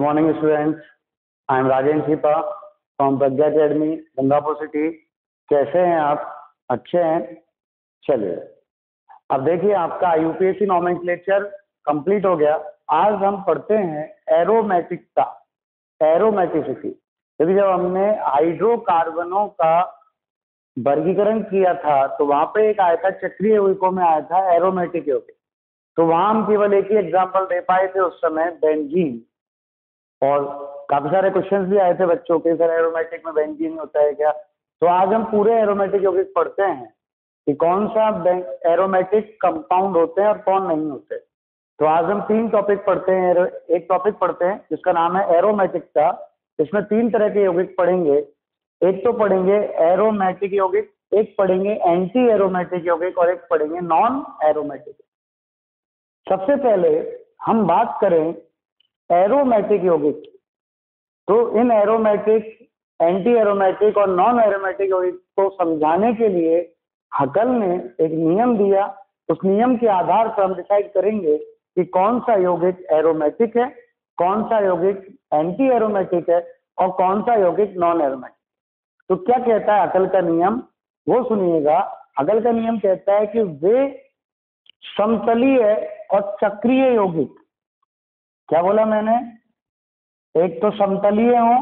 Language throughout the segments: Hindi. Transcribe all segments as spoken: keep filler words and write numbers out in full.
morning, students. I am Rajen Sipa from Pragya academy Gangapur city. कैसे हैं आप? अच्छे हैं? चलिए, अब देखिए आपका यूपीएससी नॉमेनक्लेचर कंप्लीट हो गया। आज हम पढ़ते हैं एरोमेटिकता, एरोमेटिसिटी। क्योंकि जब हमने हाइड्रोकार्बनों का वर्गीकरण किया था तो वहां पे एक आया था चक्रीय यौगिकों में आया था एरोमेटिक यौगिक। तो वहां हम केवल एक ही एग्जाम्पल दे पाए थे उस समय, बेंजीन। और काफी सारे क्वेश्चंस भी आए थे बच्चों के, सर एरोमेटिक में बेंजीन होता है क्या? तो आज हम पूरे एरोमेटिक यौगिक पढ़ते हैं कि कौन सा एरोमेटिक कंपाउंड होते हैं और कौन नहीं होते। तो आज हम तीन टॉपिक पढ़ते हैं। एक टॉपिक पढ़ते हैं जिसका नाम है एरोमेटिकता। इसमें तीन तरह के यौगिक पढ़ेंगे। एक तो पढ़ेंगे एरोमेटिक यौगिक, एक पढ़ेंगे एंटी एरोमेटिक यौगिक और एक पढ़ेंगे नॉन एरोमेटिक। सबसे पहले हम बात करें एरोमेटिक यौगिक। तो इन एरोमेटिक, एंटी एरोमेटिक और नॉन एरोमेटिक यौगिक को समझाने के लिए हकल ने एक नियम दिया। उस नियम के आधार पर हम डिसाइड करेंगे कि कौन सा यौगिक एरोमेटिक है, कौन सा यौगिक एंटी एरोमेटिक है और कौन सा यौगिक नॉन एरोमेटिक। तो क्या कहता है हकल का नियम, वो सुनिएगा। हकल का नियम कहता है कि वे समतलीय और चक्रीय यौगिक, क्या बोला मैंने, एक तो समतलीय हो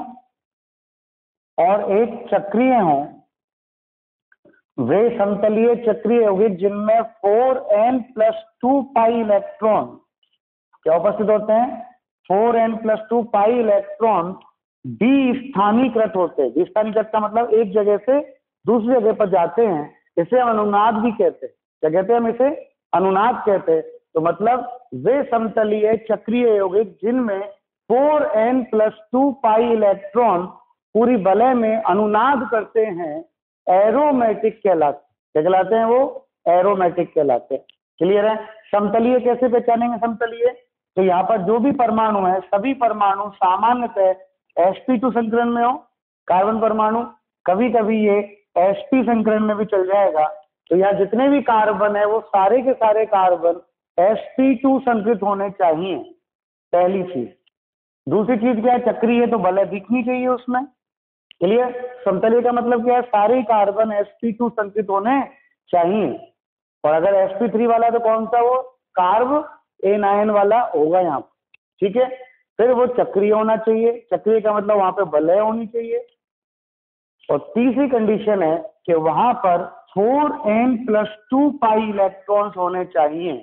और एक चक्रीय हो। वे समतलीय चक्रीय यौगिक जिनमें four n plus two pi electron क्या उपस्थित होते हैं, four n plus two pi electron द्विस्थानीकृत होते हैं। द्विस्थानीकृत का मतलब एक जगह से दूसरी जगह पर जाते हैं। इसे हम अनुनाद भी कहते हैं। क्या कहते हैं हम इसे? अनुनाद कहते हैं। तो मतलब वे समतलीय चक्रीय यौगिक जिनमें four n plus two pi electron पूरी वलय में अनुनाद करते हैं, एरोमेटिक कहलाते। क्या कहलाते हैं वो? एरोमेटिक कहलाते हैं। क्लियर है? समतलीय कैसे पहचानेंगे समतलीय? तो यहाँ पर जो भी परमाणु है, सभी परमाणु सामान्यतः एस पी टू संकरण में हो। कार्बन परमाणु कभी कभी ये एस पी संकरण में भी चल जाएगा। तो यहाँ जितने भी कार्बन है वो सारे के सारे कार्बन एस पी टू संकृत होने चाहिए, पहली चीज। दूसरी चीज क्या है? चक्रीय है तो वलय दिखनी चाहिए उसमें। क्लियर? समतलीय का मतलब क्या है? सारे कार्बन एस पी टू संकृत होने चाहिए। और अगर एस पी थ्री वाला तो कौन सा? वो कार्ब एनायन वाला होगा यहाँ पर। ठीक है? फिर वो चक्रीय होना चाहिए। चक्रीय का मतलब वहां पे वलय होनी चाहिए। और तीसरी कंडीशन है कि वहां पर four n plus two pi electrons होने चाहिए।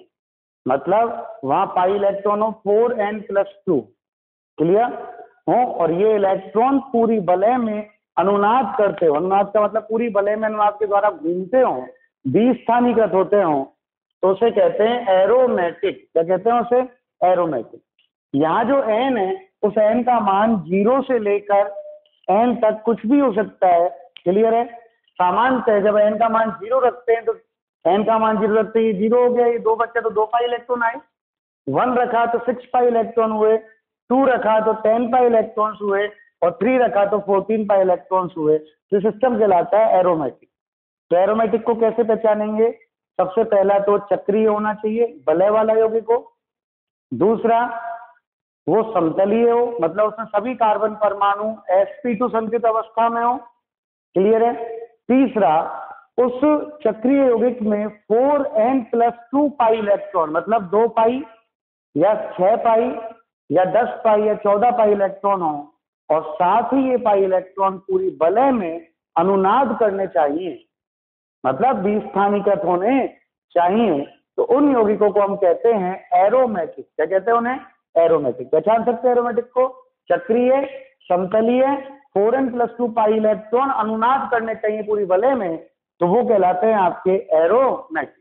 मतलब वहां पाई इलेक्ट्रॉन हो four n plus two. Clear हो? और ये इलेक्ट्रॉन पूरी वलय में अनुनाद करते हो। अनुनाद का मतलब पूरी वलय में अनुनाद के द्वारा घूमते हो, द्विस्थानीकृत होते हो, तो उसे कहते हैं एरोमेटिक। क्या कहते हैं उसे? एरोमेटिक। यहाँ जो एन है उस एन का मान जीरो से लेकर एन तक कुछ भी हो सकता है। क्लियर है? सामान्यतः जब एन का मान जीरो रखते हैं तो एन का मान जीरो रखते ही जीरो हो गया, ये दो बच्चे तो दो पाई इलेक्ट्रॉन आए। वन रखा तो सिक्स पाई इलेक्ट्रॉन हुए, टू रखा तो टेन पाई इलेक्ट्रॉन्स हुए और थ्री रखा तो फोर्टीन पाई इलेक्ट्रॉन्स हुए। तो सिस्टम कहलाता है एरोमेटिक। तो एरोमेटिक को कैसे पहचानेंगे? सबसे पहला तो चक्रीय होना चाहिए, वलय वाला यौगिक हो। दूसरा, वो समतलीय हो, मतलब उसमें सभी कार्बन परमाणु एस पी टू संकृत अवस्था में हो। क्लियर है? तीसरा, उस चक्रीय यौगिक में four n plus two pi electron, मतलब दो पाई या छह पाई या दस पाई या चौदह पाई इलेक्ट्रॉन हो और साथ ही ये पाई इलेक्ट्रॉन पूरी वलय में अनुनाद करने चाहिए, मतलब द्विस्थानीकृत होने चाहिए। तो उन यौगिकों को हम कहते हैं एरोमेटिक। क्या कहते हैं उन्हें? एरोमेटिक। पहचान सकते हैं एरोमेटिक को? चक्रीय, समतलीय, four n plus two pi electron अनुनाद करने चाहिए पूरी वलय में, तो वो कहलाते हैं आपके एरोमेटिक।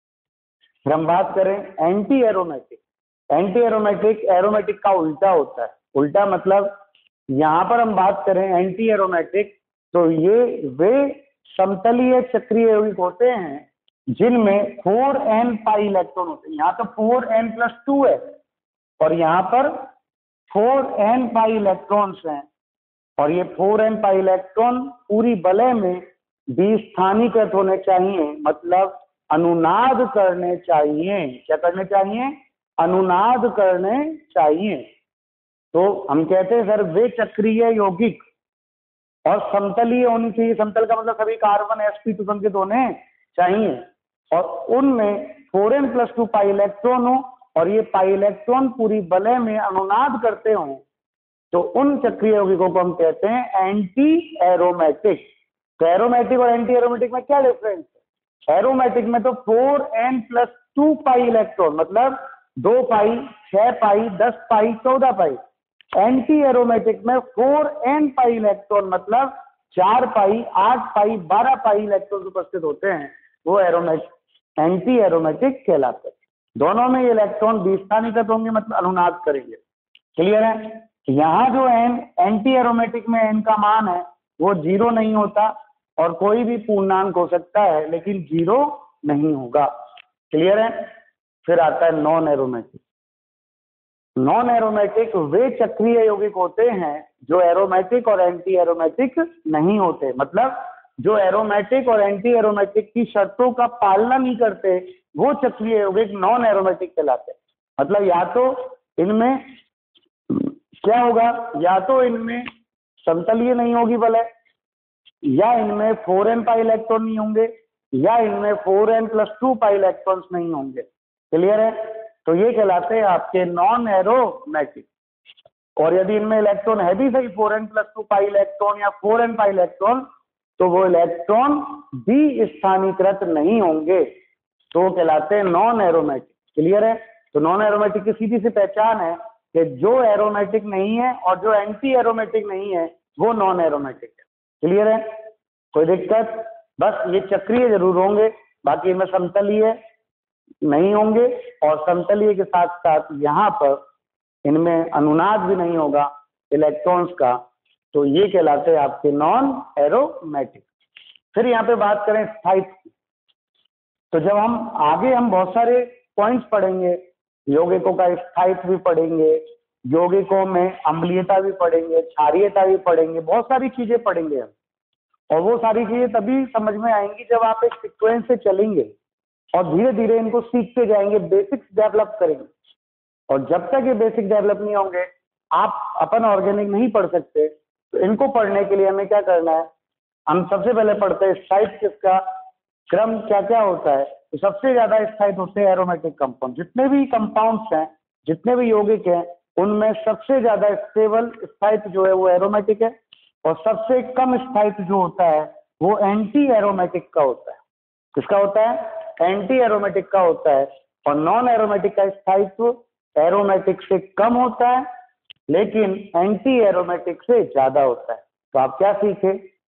फिर हम बात करें anti aromatic. Anti aromatic aromatic का उल्टा होता है। उल्टा मतलब यहाँ पर हम बात करें एंटी एरोमेटिक, तो ये वे समतलीय चक्रीय यौगिक होते हैं जिनमें फोर एन पाई इलेक्ट्रॉन होते हैं। यहाँ तो फोर एन प्लस टू है और यहाँ पर फोर एन पाई इलेक्ट्रॉन्स हैं। और ये फोर एन पाई इलेक्ट्रॉन पूरी वलय में द्विस्थानीकृत होने चाहिए, मतलब अनुनाद करने चाहिए। क्या करने चाहिए? अनुनाद करने चाहिए। तो हम कहते हैं सर वे चक्रीय यौगिक और समतलीय होनी चाहिए। समतल का मतलब सभी कार्बन sp टू संकेत होने चाहिए और उनमें four n plus two pi electron हो और ये पाई इलेक्ट्रॉन पूरी वलय में अनुनाद करते हो, तो उन चक्रीय यौगिकों को हम कहते हैं एंटी एरोमेटिक। तो एरोमेटिक और एंटी एरोमेटिक में क्या डिफरेंस है? एरोमेटिक में तो four n plus two pi electron मतलब दो पाई, छह पाई, दस पाई, चौदह पाई। एंटी एरोमेटिक में फोर एन पाई इलेक्ट्रॉन मतलब चार पाई, आठ पाई, बारह पाई इलेक्ट्रॉन उपस्थित होते हैं, वो एरोमेटिक एंटी एरोमेटिक कहलाते हैं। दोनों में ये इलेक्ट्रॉन विस्थानीकृत होंगे मतलब अनुनाद करेंगे। क्लियर है? यहाँ जो एन एंटी एरोमेटिक में एन का मान है वो जीरो नहीं होता और कोई भी पूर्णांक हो सकता है लेकिन जीरो नहीं होगा। क्लियर है? फिर आता है नॉन एरोमेटिक। नॉन एरोमेटिक वे चक्रीय यौगिक होते हैं जो एरोमेटिक और एंटी एरोमेटिक नहीं होते, मतलब जो एरोमेटिक और एंटी एरोमेटिक की शर्तों का पालना नहीं करते वो चक्रीय यौगिक नॉन एरोमेटिक कहलाते हैं। मतलब या तो इनमें क्या होगा, या तो इनमें समतलीय नहीं होगी वलय, या इनमें फोर एन पाई इलेक्ट्रॉन नहीं होंगे, या इनमें four n plus two pi electrons नहीं होंगे। क्लियर है? तो ये कहलाते हैं आपके नॉन एरोमेटिक। और यदि इनमें इलेक्ट्रॉन है भी सही four n plus two pi electron या फोर एन पाई इलेक्ट्रॉन, तो वो इलेक्ट्रॉन भी स्थानीकृत नहीं होंगे, तो वो कहलाते हैं नॉन एरोमेटिक। क्लियर है? तो नॉन एरोमेटिक की सीधी सी पहचान है कि जो एरोमेटिक नहीं है और जो एंटी एरोमेटिक नहीं है वो नॉन एरोमेटिक है। क्लियर है? कोई दिक्कत? बस ये चक्रीय जरूर होंगे, बाकी इनमें समतलीय नहीं होंगे और समतलीय के साथ साथ यहाँ पर इनमें अनुनाद भी नहीं होगा इलेक्ट्रॉन्स का, तो ये कहलाते हैं आपके नॉन एरोमेटिक। फिर यहाँ पे बात करें स्थायित्व की, तो जब हम आगे हम बहुत सारे पॉइंट्स पढ़ेंगे, यौगिकों का स्थायित्व भी पढ़ेंगे, यौगिकों में अम्लीयता भी पढ़ेंगे, क्षारीयता भी पढ़ेंगे, बहुत सारी चीजें पढ़ेंगे हम। और वो सारी चीजें तभी समझ में आएंगी जब आप एक सीक्वेंस से चलेंगे और धीरे धीरे इनको सीखते जाएंगे, बेसिक्स डेवलप करेंगे। और जब तक ये बेसिक डेवलप नहीं होंगे आप अपन ऑर्गेनिक नहीं पढ़ सकते। तो इनको पढ़ने के लिए हमें क्या करना है, हम सबसे पहले पढ़ते हैं स्थायित्व किसका, क्रम क्या क्या होता है। तो सबसे ज्यादा स्थायित्व होते हैं एरोमेटिक कंपाउंड। जितने भी कंपाउंड्स हैं, जितने भी यौगिक हैं, उनमें सबसे ज्यादा स्टेबल स्थायित्व जो है वो एरोमेटिक है और सबसे कम स्थायित्व जो होता है वो एंटी एरोमेटिक का होता है। किसका होता है? एंटी एरोमेटिक का होता है। और नॉन एरोमेटिक का स्थायित्व एरोमेटिक से कम होता है लेकिन एंटी एरोमेटिक से ज्यादा होता है। तो आप क्या सीखे?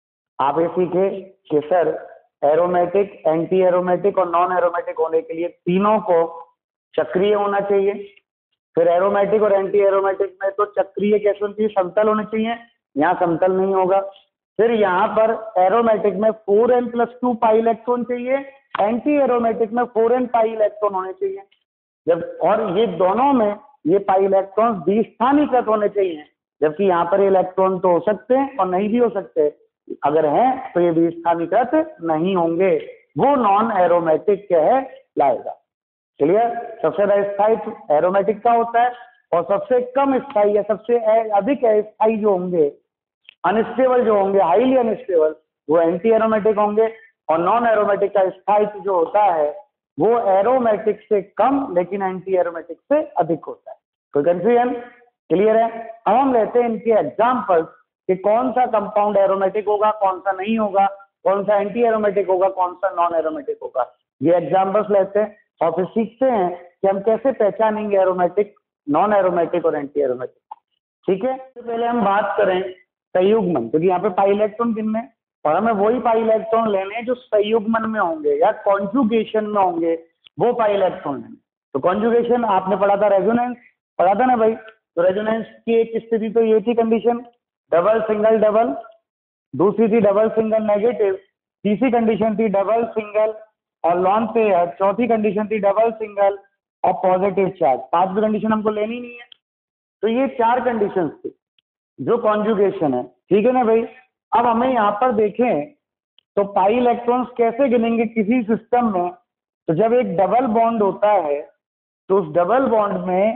आप ये सीखे कि सर एरोमेटिक, एंटी एरोमेटिक और नॉन एरोमेटिक होने के लिए तीनों को चक्रीय होना चाहिए। फिर एरोमेटिक और एंटी एरोमेटिक में तो चक्रीय कैसे होनी चाहिए, समतल होने चाहिए, यहाँ समतल नहीं होगा। फिर यहाँ पर एरोमेटिक में four n plus two pi electron चाहिए, एंटी एरोमेटिक में फोर एन पाई इलेक्ट्रॉन होने चाहिए। जब और ये दोनों में ये पाई इलेक्ट्रॉन विस्थानीकृत होने चाहिए, जबकि यहाँ पर इलेक्ट्रॉन तो हो सकते हैं और नहीं भी हो सकते। अगर हैं तो ये विस्थानीकृत नहीं होंगे, वो नॉन एरोमेटिक कहलाएगा। क्लियर? सबसे ज्यादा स्थायित्व एरोमेटिक का होता है और सबसे कम स्थायी या सबसे अधिक स्थायी जो होंगे, अनस्टेबल जो होंगे, हाईली अनस्टेबल, वो एंटी एरोमेटिक होंगे। और नॉन एरोमेटिक का स्थायित्व जो होता है वो एरोमेटिक से कम लेकिन एंटी एरोमेटिक से अधिक होता है। कोई कंफ्यूजन? क्लियर है? अब हम लेते हैं इनके एग्जाम्पल्स कि कौन सा कंपाउंड एरोमेटिक होगा, कौन सा नहीं होगा, कौन सा एंटी एरोमेटिक होगा, कौन सा नॉन एरोमेटिक होगा। ये एग्जाम्पल्स लेते हैं और फिर सीखते हैं कि हम कैसे पहचानेंगे एरोमेटिक, नॉन एरोमेटिक और एंटी एरोमेटिक। ठीक है? तो पहले हम बात करें संयुग्मन, क्योंकि यहाँ पे पाई इलेक्ट्रॉन किन में, और हमें वही पाई इलेक्ट्रॉन लेने हैं जो संयुग्मन में होंगे या कॉन्जुगेशन में होंगे, वो पाई इलेक्ट्रॉन लेने। तो कॉन्जुगेशन आपने पढ़ा था, रेजोनेंस पढ़ा था ना भाई। तो रेजोनेंस की एक स्थिति तो ये थी कंडीशन, डबल सिंगल डबल, दूसरी थी डबल सिंगल नेगेटिव, तीसरी कंडीशन थी डबल सिंगल और लॉन पेयर, चौथी कंडीशन थी डबल सिंगल और पॉजिटिव चार्ज। पांचवी कंडीशन हमको लेनी नहीं है। तो ये चार कंडीशन थी जो कॉन्जुगेशन है। ठीक है ना भाई? अब हमें यहाँ पर देखें तो पाई इलेक्ट्रॉन्स कैसे गिनेंगे किसी सिस्टम में। तो जब एक डबल बॉन्ड होता है तो उस डबल बॉन्ड में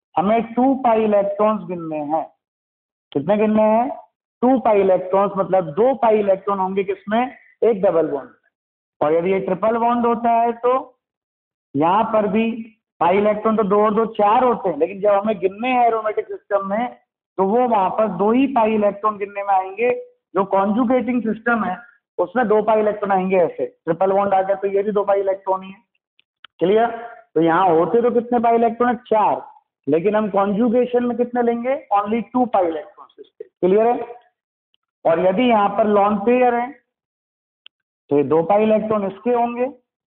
हमें टू पाई इलेक्ट्रॉन्स गिनने हैं। कितने गिनने हैं? टू पाई इलेक्ट्रॉन्स, मतलब दो पाई इलेक्ट्रॉन होंगे किसमें? एक डबल बॉन्ड। और यदि ये ट्रिपल बॉन्ड होता है तो यहाँ पर भी पाई इलेक्ट्रॉन तो दो और दो चार होते हैं, लेकिन जब हमें गिनने हैं एरोमेटिक सिस्टम में तो वो वहां पर दो ही पाई इलेक्ट्रॉन गिनने में आएंगे। जो कॉन्जुगेटिंग सिस्टम है उसमें दो पाई इलेक्ट्रॉन आएंगे। ऐसे ट्रिपल बॉन्ड आ गया तो ये भी दो पाई इलेक्ट्रॉन ही है। क्लियर? तो यहाँ होते तो कितने पाई इलेक्ट्रॉन है? चार, लेकिन हम कॉन्जुगेशन में कितने लेंगे? Only two pi electron. Clear है? और यदि यहाँ पर लॉन पेयर है तो ये दो पाई इलेक्ट्रॉन इसके होंगे,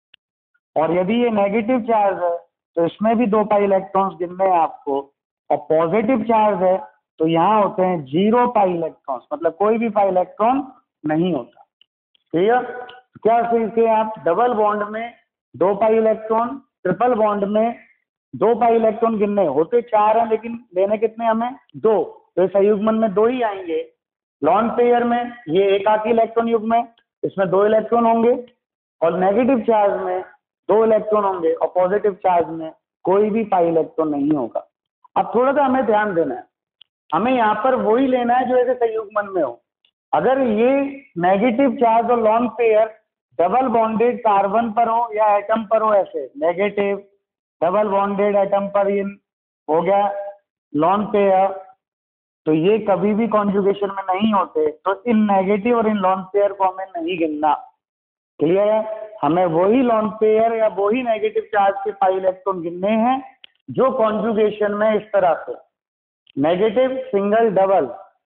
और यदि ये नेगेटिव चार्ज है तो इसमें भी दो पाई इलेक्ट्रॉन्स गिनने हैं आपको, और पॉजिटिव चार्ज है तो यहाँ होते हैं जीरो पाई इलेक्ट्रॉन्स, मतलब कोई भी पाई इलेक्ट्रॉन नहीं होता। क्लियर? क्या सीखे आप? डबल बॉन्ड में दो पाई इलेक्ट्रॉन, ट्रिपल बॉन्ड में दो पाई इलेक्ट्रॉन गिनने होते चार हैं, लेकिन लेने कितने हमें? दो। तो संयुग्मन में दो ही आएंगे। लॉन पेयर में ये एक आकी इलेक्ट्रॉन युग्म है, इसमें दो इलेक्ट्रॉन होंगे, और नेगेटिव चार्ज में दो इलेक्ट्रॉन होंगे, और पॉजिटिव चार्ज में कोई भी पाई इलेक्ट्रॉन नहीं होगा। अब थोड़ा सा हमें ध्यान देना है, हमें यहाँ पर वही लेना है जो ऐसे संयुग्मन में हो। अगर ये नेगेटिव चार्ज और lone pair double bonded carbon पर हो या एटम पर हो, ऐसे नेगेटिव डबल बॉन्डेड एटम पर इन हो गया लॉन पेयर, तो ये कभी भी कॉन्जुगेशन में नहीं होते। तो इन नेगेटिव और इन लॉन पेयर को हमें नहीं गिनना। क्लियर है? हमें वही लॉन पेयर या वही नेगेटिव चार्ज के पाई इलेक्ट्रॉन गिनने हैं जो कॉन्जुगेशन में इस तरह से negative single double,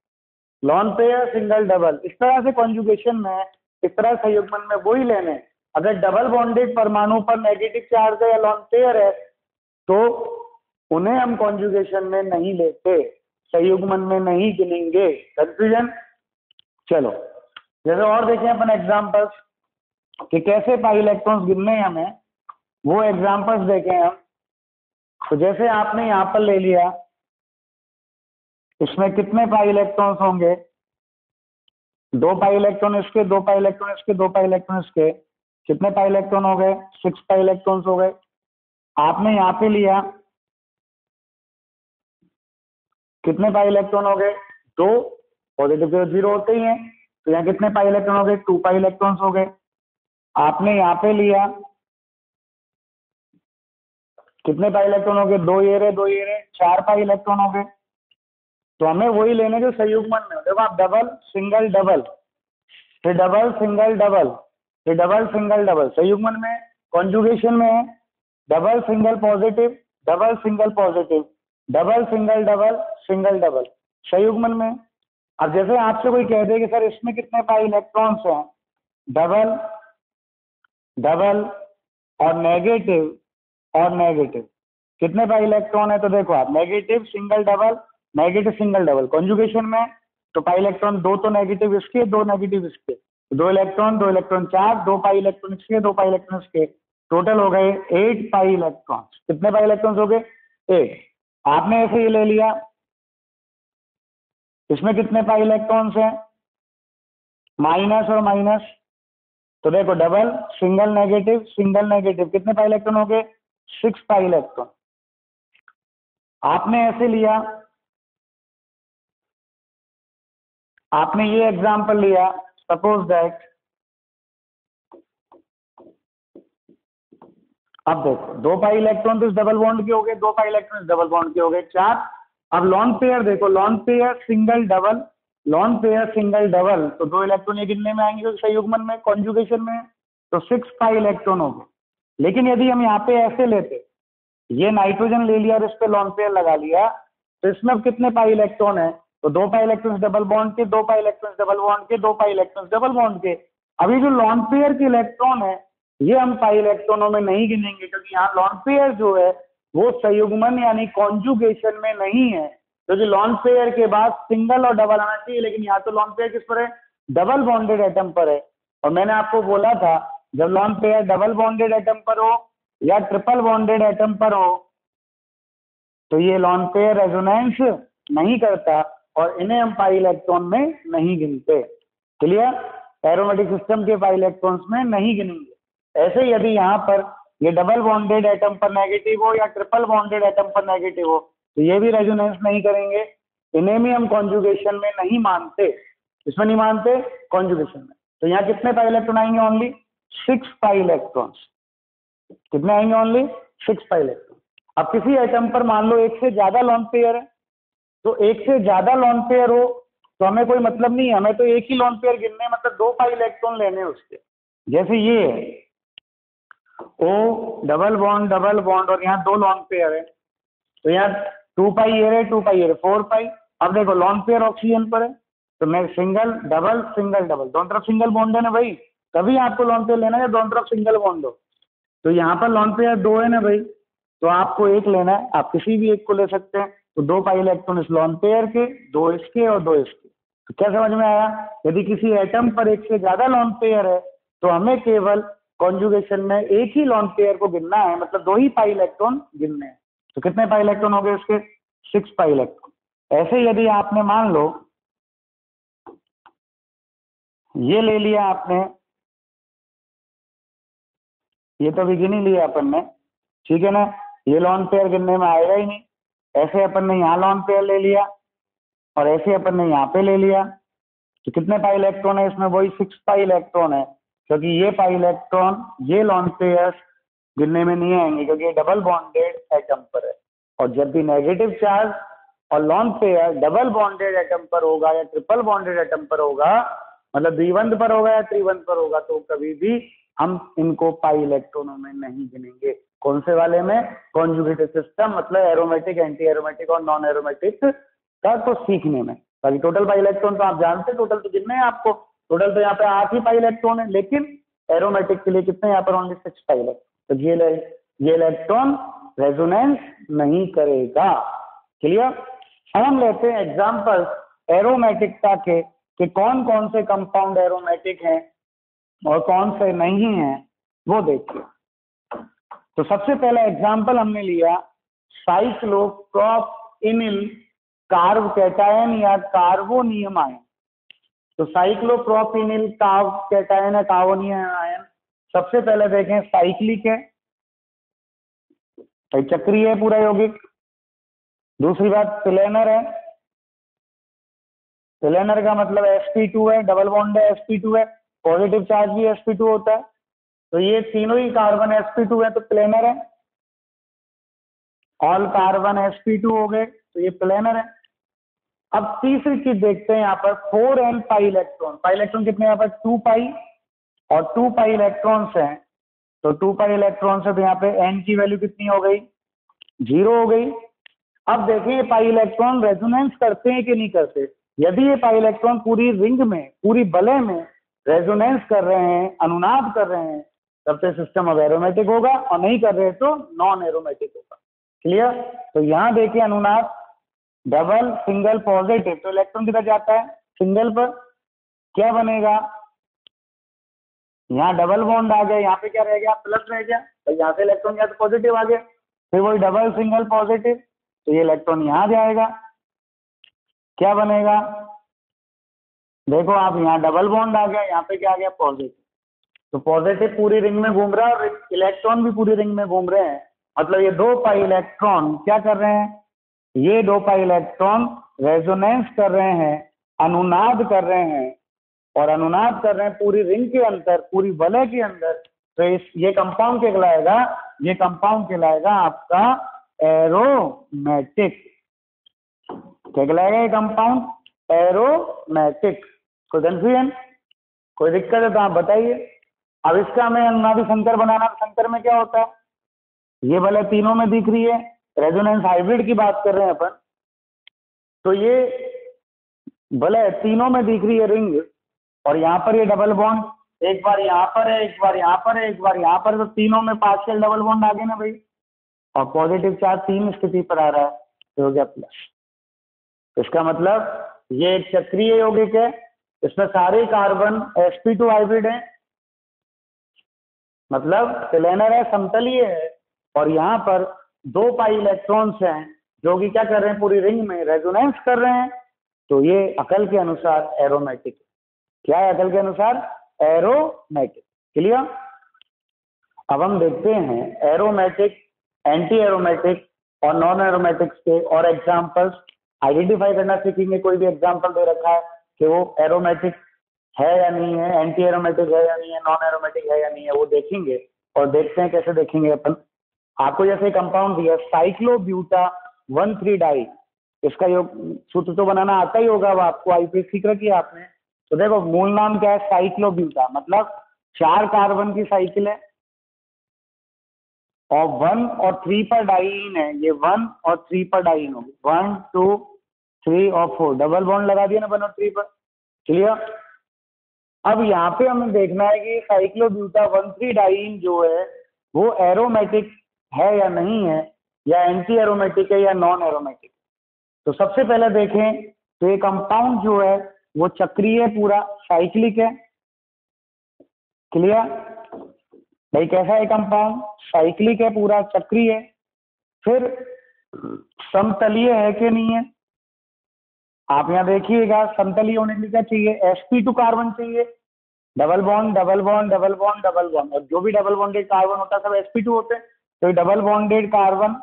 lone pair single double, इस तरह से कॉन्जुगेशन में, इस तरह संयुग्मन में वही लेने। अगर डबल बॉन्डेड परमाणु पर नेगेटिव चार्ज है या लॉन पेयर है तो उन्हें हम कॉन्जुगेशन में नहीं लेते, संयुग्मन में नहीं गिनेंगे। कंफ्यूजन? चलो जैसे और देखें अपन एग्जांपल्स कि कैसे पाई इलेक्ट्रॉन्स गिनने हैं हमें, वो एग्जांपल्स देखें हम। तो जैसे आपने यहाँ पर ले लिया, इसमें कितने पाई इलेक्ट्रॉन्स होंगे? दो पाई इलेक्ट्रॉन इसके, दो पाई इलेक्ट्रॉन इसके, दो पाई इलेक्ट्रॉन इसके। कितने पाई इलेक्ट्रॉन हो गए? सिक्स पाई इलेक्ट्रॉन्स हो गए। आपने यहाँ पे लिया, कितने पाई इलेक्ट्रॉन हो गए? दो। पॉजिटिव के जीरो होते ही हैं, तो यहाँ कितने पाई इलेक्ट्रॉन हो गए? टू पाई इलेक्ट्रॉन्स हो गए। आपने यहाँ पे लिया, कितने पाई इलेक्ट्रॉन हो गए? दो ये रहे, दो ये रहे, चार पाई इलेक्ट्रॉन हो गए। तो हमें वही लेने जो संयुग्मन में। देखो आप, डबल सिंगल डबल, फिर डबल सिंगल डबल, फिर डबल सिंगल डबल, संयुग्मन में। कॉन्जुगेशन में है double single positive, double single positive, double single double, single double, संयुग्मन में। अब जैसे आपसे कोई कह दे कि सर इसमें कितने पाई इलेक्ट्रॉन्स हैं? डबल डबल और नेगेटिव और नेगेटिव, कितने पाई इलेक्ट्रॉन है? तो देखो आप, negative single double, negative single double, conjugation में तो पाई इलेक्ट्रॉन दो तो नेगेटिव इसके, दो नेगेटिव इसके, दो इलेक्ट्रॉन दो इलेक्ट्रॉन चार, दो पाई इलेक्ट्रॉन इसके, दो पाई इलेक्ट्रॉन इसके, टोटल हो गए एट पाई इलेक्ट्रॉन्स। कितने पाई इलेक्ट्रॉन्स हो गए? एट। आपने ऐसे ये ले लिया, इसमें कितने पाई इलेक्ट्रॉन्स हैं? माइनस और माइनस, तो देखो double single negative single negative, कितने पाई इलेक्ट्रॉन हो गए? Six pi electron. आपने ऐसे लिया, आपने ये एग्जांपल लिया, सपोज दैट, अब देखो दो पाई इलेक्ट्रॉन तो इस डबल बॉन्ड के हो गए, दो पाई इलेक्ट्रॉन इस डबल बॉन्ड के हो गए, चार। अब लॉन पेयर देखो, lone pair single double, lone pair single double, तो दो इलेक्ट्रॉन ये गिनने में आएंगे तो संयुग्मन में, कॉन्जुगेशन में, तो सिक्स पाई इलेक्ट्रॉन हो गए। लेकिन यदि हम यहाँ पे ऐसे लेते, ये नाइट्रोजन ले लिया और इस पे लॉन पेयर लगा लिया, तो इसमें अब कितने पाई इलेक्ट्रॉन है? तो दो पाई इलेक्ट्रॉन डबल बॉन्ड के, दो पाई इलेक्ट्रॉन डबल बॉन्ड के, दो पाई इलेक्ट्रॉन डबल बॉन्ड के। अभी जो लॉन पेयर के इलेक्ट्रॉन है ये हम पाई इलेक्ट्रॉनों में नहीं गिनेंगे, क्योंकि यहाँ लॉन पेयर जो है वो संयुग्मन यानी कॉन्जुगेशन में नहीं है। क्योंकि तो लॉन पेयर के बाद सिंगल और डबल आना चाहिए, लेकिन यहाँ तो लॉन पेयर किस पर है? डबल बॉन्डेड एटम पर है। और मैंने आपको बोला था जब lone pair double bonded atom पर हो या ट्रिपल बॉन्डेड एटम पर हो तो ये लॉन पेयर रेजोनेंस नहीं करता और इन्हें हम पाई इलेक्ट्रॉन में नहीं गिनते। क्लियर? एरोमेटिक सिस्टम के पाई इलेक्ट्रॉन्स में नहीं गिनेंगे। ऐसे यदि यहाँ पर ये डबल बॉन्डेड एटम पर नेगेटिव हो या ट्रिपल बॉन्डेड एटम पर नेगेटिव हो तो ये भी रेजोनेंस नहीं करेंगे। इन्हें भी हम कॉन्जुगेशन में नहीं मानते। इसमें नहीं मानते, कॉन्जुगेशन में। तो यहाँ कितने पाई इलेक्ट्रॉन आएंगे? Only six pi electrons. कितने आएंगे? Only six pi electron. अब किसी एटम पर मान लो एक से ज्यादा लॉन पेयर है, तो एक से ज्यादा लॉन पेयर हो तो हमें कोई मतलब नहीं है, हमें तो एक ही लॉन पेयर गिनने, मतलब दो पाई इलेक्ट्रॉन लेने उसके। जैसे ये है O double bond double bond और यहाँ दो लॉन पेयर है, तो यहाँ टू पाई ये रहे, टू पाई ये रहे, फोर पाई। अब देखो लॉन पेयर ऑक्सीजन पर है, तो मैं सिंगल डबल सिंगल डबल दोनों तरफ सिंगल बॉन्ड है ना भाई, तभी आपको लॉन पेयर लेना है, दोनों तरफ सिंगल बॉन्ड हो। तो यहाँ पर लॉन पेयर दो है ना भाई, तो आपको एक लेना है, आप किसी भी एक को ले सकते हैं। तो दो पाई इलेक्ट्रॉन इस लॉन पेयर के, दो इसके और दो इसके। तो क्या समझ में आया? यदि किसी एटम पर एक से ज्यादा लॉन पेयर है तो हमें केवल कॉन्जुगेशन में एक ही लॉन पेयर को गिनना है, मतलब दो ही पाई इलेक्ट्रॉन गिनने हैं। तो कितने पाई इलेक्ट्रॉन हो गए इसके? Six pi electron. ऐसे यदि आपने मान लो ये ले लिया आपने, ये तो भी गिन ही लिया अपन ने, ठीक है ना, ये लॉन पेयर गिनने में आएगा ही नहीं। ऐसे अपन ने यहाँ लॉन पेयर ले लिया और ऐसे अपन ने यहाँ पे ले लिया, तो कितने पाई इलेक्ट्रॉन है इसमें? वही सिक्स पाई इलेक्ट्रॉन है, क्योंकि ये पाई इलेक्ट्रॉन ये लॉन पेयर गिनने में नहीं आएंगे, क्योंकि ये डबल बॉन्डेड एटम पर है। और जब भी नेगेटिव चार्ज और lone pair double bonded atom पर होगा या ट्रिपल बॉन्डेड एटम पर होगा, मतलब द्विबंध पर होगा या त्रिबंध पर होगा, तो कभी भी हम इनको पाई इलेक्ट्रॉनों में नहीं गिनेंगे। कौन से वाले में? कॉन्जुगेटेड सिस्टम, मतलब एरोमेटिक, एंटी एरोमेटिक और नॉन एरोमेटिक का तो सीखने में। बाकी टोटल पाई इलेक्ट्रॉन तो आप जानते हैं, टोटल तो कितने हैं आपको? टोटल तो यहाँ पे आठ ही पाई इलेक्ट्रॉन है, लेकिन एरोमेटिक के लिए कितने यहाँ पर? Only six pi electron. तो ये ये इलेक्ट्रॉन रेजोनेंस नहीं करेगा। क्लियर? हम लेते हैं एग्जाम्पल एरोमेटिकता के कि कौन कौन से कंपाउंड एरोमेटिक हैं और कौन से नहीं हैं, वो देखिए। तो सबसे पहला एग्जाम्पल हमने लिया साइक्लोप्रोपिनिल कार्ब कैटायन या कार्बोनियम आयन। तो साइक्लोप्रोपिनिल कार्ब कैटायन या कार्बोनियम आयन सबसे पहले देखें साइक्लिक है, चक्रीय है पूरा यौगिक। दूसरी बात प्लेनर है, प्लेनर का मतलब एस पी टू है, डबल बॉन्ड है, एस पी टू है, पॉजिटिव चार्ज भी एस पी टू होता है। तो ये तीनों ही कार्बन एस पी टू है तो प्लेनर है। All carbon s p two हो गए तो ये प्लेनर है। अब तीसरी चीज देखते हैं यहाँ पर four n pi electron. Pi electron कितने यहाँ पर? टू पाई और टू पाई इलेक्ट्रॉन्स हैं, तो टू पाई इलेक्ट्रॉन से तो यहाँ पे एन की वैल्यू कितनी हो गई? जीरो हो गई। अब देखें ये पाई इलेक्ट्रॉन रेजोनेंस करते हैं कि नहीं करते। यदि ये पाई इलेक्ट्रॉन पूरी रिंग में, पूरी बलय में रेजोनेंस कर रहे हैं, अनुनाद कर रहे हैं, तब से सिस्टम अब एरोमेटिक होगा, और नहीं कर रहे तो नॉन एरोमेटिक होगा। क्लियर? तो यहाँ देखिए अनुनाद डबल सिंगल पॉजिटिव, तो इलेक्ट्रॉन किधर जाता है? सिंगल पर। क्या बनेगा? यहाँ डबल बॉन्ड आ गया, यहाँ पे क्या रह गया? प्लस रह गया। तो यहाँ से इलेक्ट्रॉन गया तो पॉजिटिव आ गया, फिर वही डबल सिंगल पॉजिटिव, तो ये इलेक्ट्रॉन यहाँ जाएगा। क्या बनेगा? देखो आप, यहाँ डबल बॉन्ड आ गया, यहाँ पे क्या आ गया? पॉजिटिव। तो पॉजिटिव पूरी रिंग में घूम रहा है और इलेक्ट्रॉन भी पूरी रिंग में घूम रहे हैं। मतलब ये दो पाई इलेक्ट्रॉन क्या कर रहे हैं? ये दो पाई इलेक्ट्रॉन रेजोनेंस कर रहे हैं, अनुनाद कर रहे हैं, और अनुनाद कर रहे हैं पूरी रिंग के अंदर, पूरी वलय के अंदर। तो इस ये कंपाउंड कहलाएगा, ये कंपाउंड कहलाएगा आपका एरोमेटिक। क्या कहलाएगा ये कंपाउंड? एरोमेटिक। कोई कंफ्यूजन, कोई दिक्कत है तो आप बताइए। अब इसका हमें अनुनादी संकर बनाना, संकर में क्या होता है? ये भले तीनों में दिख रही है, रेजोनेंस हाइब्रिड की बात कर रहे हैं अपन, तो ये भले तीनों में दिख रही है रिंग, और यहाँ पर ये डबल बॉन्ड एक बार यहाँ पर है, एक बार यहाँ पर है, एक बार यहाँ पर, तो तीनों में पार्शियल डबल बॉन्ड आ गए ना भाई, और पॉजिटिव चार्ज तीन स्थिति पर आ रहा है, तो हो गया प्लस। इसका मतलब ये एक चक्रीय यौगिक है, इसमें सारे carbon s p two hybrid है, मतलब प्लेनर है, समतलीय है, और यहाँ पर दो पाई इलेक्ट्रॉन्स हैं जो कि क्या कर रहे हैं? पूरी रिंग में रेजोनेंस कर रहे हैं। तो ये अकल के अनुसार एरोमेटिक। क्या है अकल के अनुसार? एरोमेटिक। क्लियर? अब हम देखते हैं एरोमेटिक, एंटी एरोमेटिक और नॉन एरोमेटिक्स के और एग्जांपल्स आइडेंटिफाई करना सीखेंगे। कोई भी एग्जांपल दे रखा है कि वो एरोमेटिक है या नहीं है, एंटी एरोमेटिक है या नहीं है, नॉन एरोमेटिक है या नहीं है, वो देखेंगे। और देखते हैं कैसे देखेंगे अपन। आपको जैसे कंपाउंड दिया साइक्लोब्यूटा वन थ्री डाई, इसका योग सूत्र तो बनाना आता ही होगा, अब आपको आईपीएस सीख रखी है आपने। तो देखो मूल नाम क्या है, साइक्लोब्यूटा, मतलब चार कार्बन की साइकिल है और वन और थ्री पर डाइईन है। ये वन और थ्री पर डाइईन होगी, वन टू थ्री और फोर, डबल बॉन्ड लगा दिया ना वन और थ्री पर। क्लियर। अब यहाँ पे हमें देखना है कि साइक्लोब्यूटा वन थ्री डाइईन जो है वो एरोमेटिक है या नहीं है, या एंटी एरोमेटिक है या नॉन एरोमेटिक। तो सबसे पहले देखें तो ये कंपाउंड जो है वो चक्रीय है, पूरा साइक्लिक है। क्लियर भाई, कैसा है कंपाउंड, साइक्लिक है, पूरा चक्रीय है। फिर समतलीय है कि नहीं है, आप यहाँ देखिएगा। समतलीय होने के लिए क्या चाहिए, एस पी टू कार्बन चाहिए, double bond double bond double bond double bond, और जो भी डबल बॉन्डेड कार्बन होता है सब एस पी टू होते हैं। तो डबल बॉन्डेड कार्बन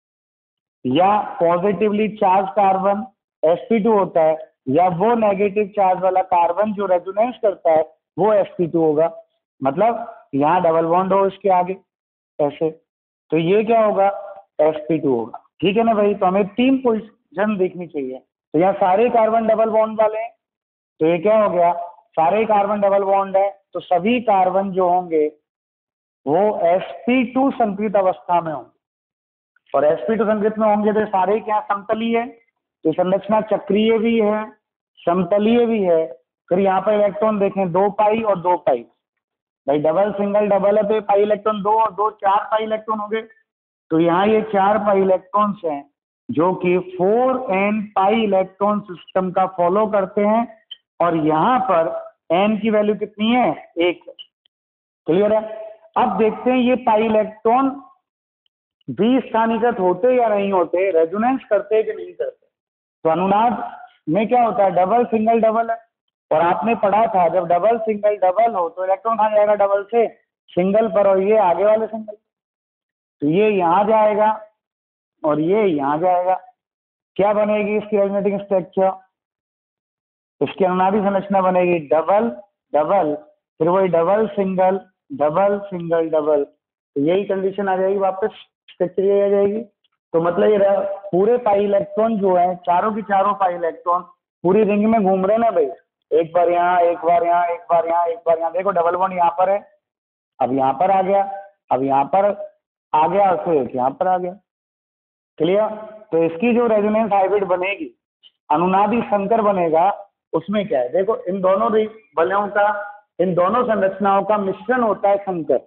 या positively charge carbon s p two होता है, या वो नेगेटिव चार्ज वाला कार्बन जो रेजोनेंस करता है वो एस पी टू होगा। मतलब यहाँ डबल बॉन्ड हो इसके आगे ऐसे, तो ये क्या होगा, एस पी टू होगा। ठीक है ना भाई। तो हमें तीन पोजिशन देखनी चाहिए। तो यहाँ सारे कार्बन डबल बॉन्ड वाले हैं, तो ये क्या हो गया, सारे कार्बन डबल बॉन्ड है, तो सभी कार्बन जो होंगे वो एस पी टू संतृप्त अवस्था में होंगे। और एस पी टू संतृप्त में होंगे तो सारे क्या समतलीय है, तो संरचना चक्रीय भी है, समतलीय भी है। फिर यहाँ पर इलेक्ट्रॉन देखें, दो पाई और दो पाई, भाई डबल सिंगल डबल है तो पाई इलेक्ट्रॉन दो और दो चार पाई इलेक्ट्रॉन हो गए। तो यहाँ ये चार पाई इलेक्ट्रॉन्स हैं जो कि four n pi electron system का फॉलो करते हैं, और यहाँ पर एन की वैल्यू कितनी है, एक। क्लियर है। अब देखते हैं ये पाई इलेक्ट्रॉन भी स्थानीकृत होते या नहीं होते, रेजोनेंस करते कि नहीं करते। तो अनुनाद में क्या होता है, डबल सिंगल डबल है, और आपने पढ़ा था जब डबल सिंगल डबल हो तो इलेक्ट्रॉन कहाँ जाएगा, डबल से सिंगल पर, और ये आगे वाले सिंगल। तो ये यहाँ जाएगा और ये यहाँ जाएगा। क्या बनेगी इसकी रेजोनेटिंग स्ट्रक्चर, इसकी अनुनादी संरचना बनेगी डबल डबल, फिर वही double single double single double. तो यही कंडीशन आ जाएगी, वापस स्ट्रक्चर ये आ जाएगी। तो मतलब ये पूरे पाई इलेक्ट्रॉन जो है, चारों की चारों पाई इलेक्ट्रॉन पूरी रिंग में घूम रहे ना भाई, एक बार यहाँ एक बार यहाँ एक बार यहाँ एक बार यहाँ। देखो डबल बॉन्ड यहाँ पर है, अब यहाँ पर आ गया, अब यहाँ पर आ गया, फिर यहाँ पर आ गया। क्लियर। तो इसकी जो रेजोनेंस हाइब्रिड बनेगी, अनुनादी संकर बनेगा, उसमें क्या है, देखो इन दोनों बलों का, इन दोनों संरचनाओं का मिश्रण होता है संकर।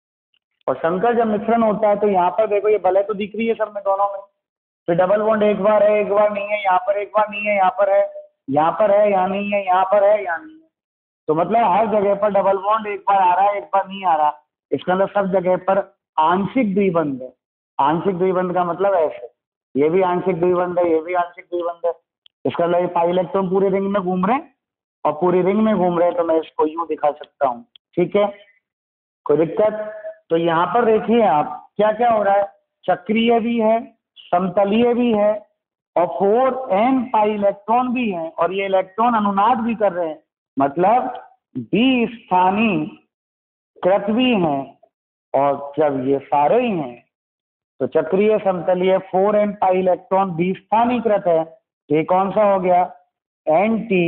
और संकर जब मिश्रण होता है तो यहाँ पर देखो ये बलें तो दिख रही है सब में, दोनों में। तो डबल बॉन्ड एक बार है एक बार नहीं है, यहाँ पर एक बार नहीं है यहाँ पर है, यहाँ पर है यहाँ नहीं है, यहाँ पर है यहाँ नहीं है। तो मतलब हर जगह पर डबल बॉन्ड एक बार आ रहा है एक बार नहीं आ रहा। इसका मतलब सब जगह पर आंशिक द्विबंध है। आंशिक द्विबंध का मतलब ऐसे, ये भी आंशिक द्विबंध है, ये भी आंशिक द्विबंध है। इसका मतलब पाई इलेक्ट्रॉन पूरे रिंग में घूम रहे हैं, और पूरी रिंग में घूम रहे हैं, तो मैं इसको यूं दिखा सकता हूँ। ठीक है, कोई दिक्कत। तो यहाँ पर देखिए आप क्या क्या हो रहा है, चक्रीय भी है, समतलीय भी है, और फोर एन पाई इलेक्ट्रॉन भी है, और ये इलेक्ट्रॉन अनुनाद भी कर रहे हैं, मतलब बी स्थानीय कृत भी हैं। और जब ये सारे ही हैं तो चक्रीय समतलीय फोर एन पाई इलेक्ट्रॉन बी स्थानीयकृत है, ये कौन सा हो गया, एंटी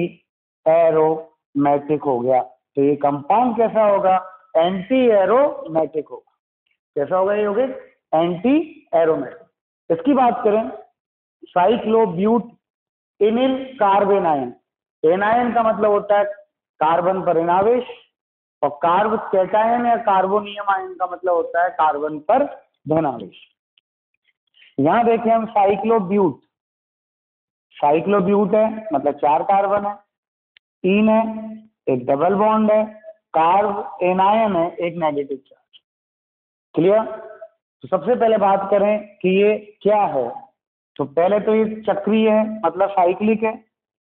एरोमेटिक हो गया। तो ये कंपाउंड कैसा होगा, एंटी एरोमेटिक होगा। कैसा होगा ये होगा, एंटी एरोमेटिक। इसकी बात करें, साइक्लोब्यूट इनिल कार्बेनाइन, एनायन का मतलब होता है कार्बन पर ऋणावेश, और कार्ब कैटायन या कार्बोनियम आयन का मतलब होता है कार्बन पर धनावेश। यहां देखें हम साइक्लोब्यूट, साइक्लोब्यूट है मतलब चार कार्बन है, तीन है, एक डबल बॉन्ड है, कार्ब एनायन है, एक नेगेटिव चार्ज। क्लियर। तो सबसे पहले बात करें कि ये क्या है, तो पहले तो ये चक्रीय है मतलब साइक्लिक है।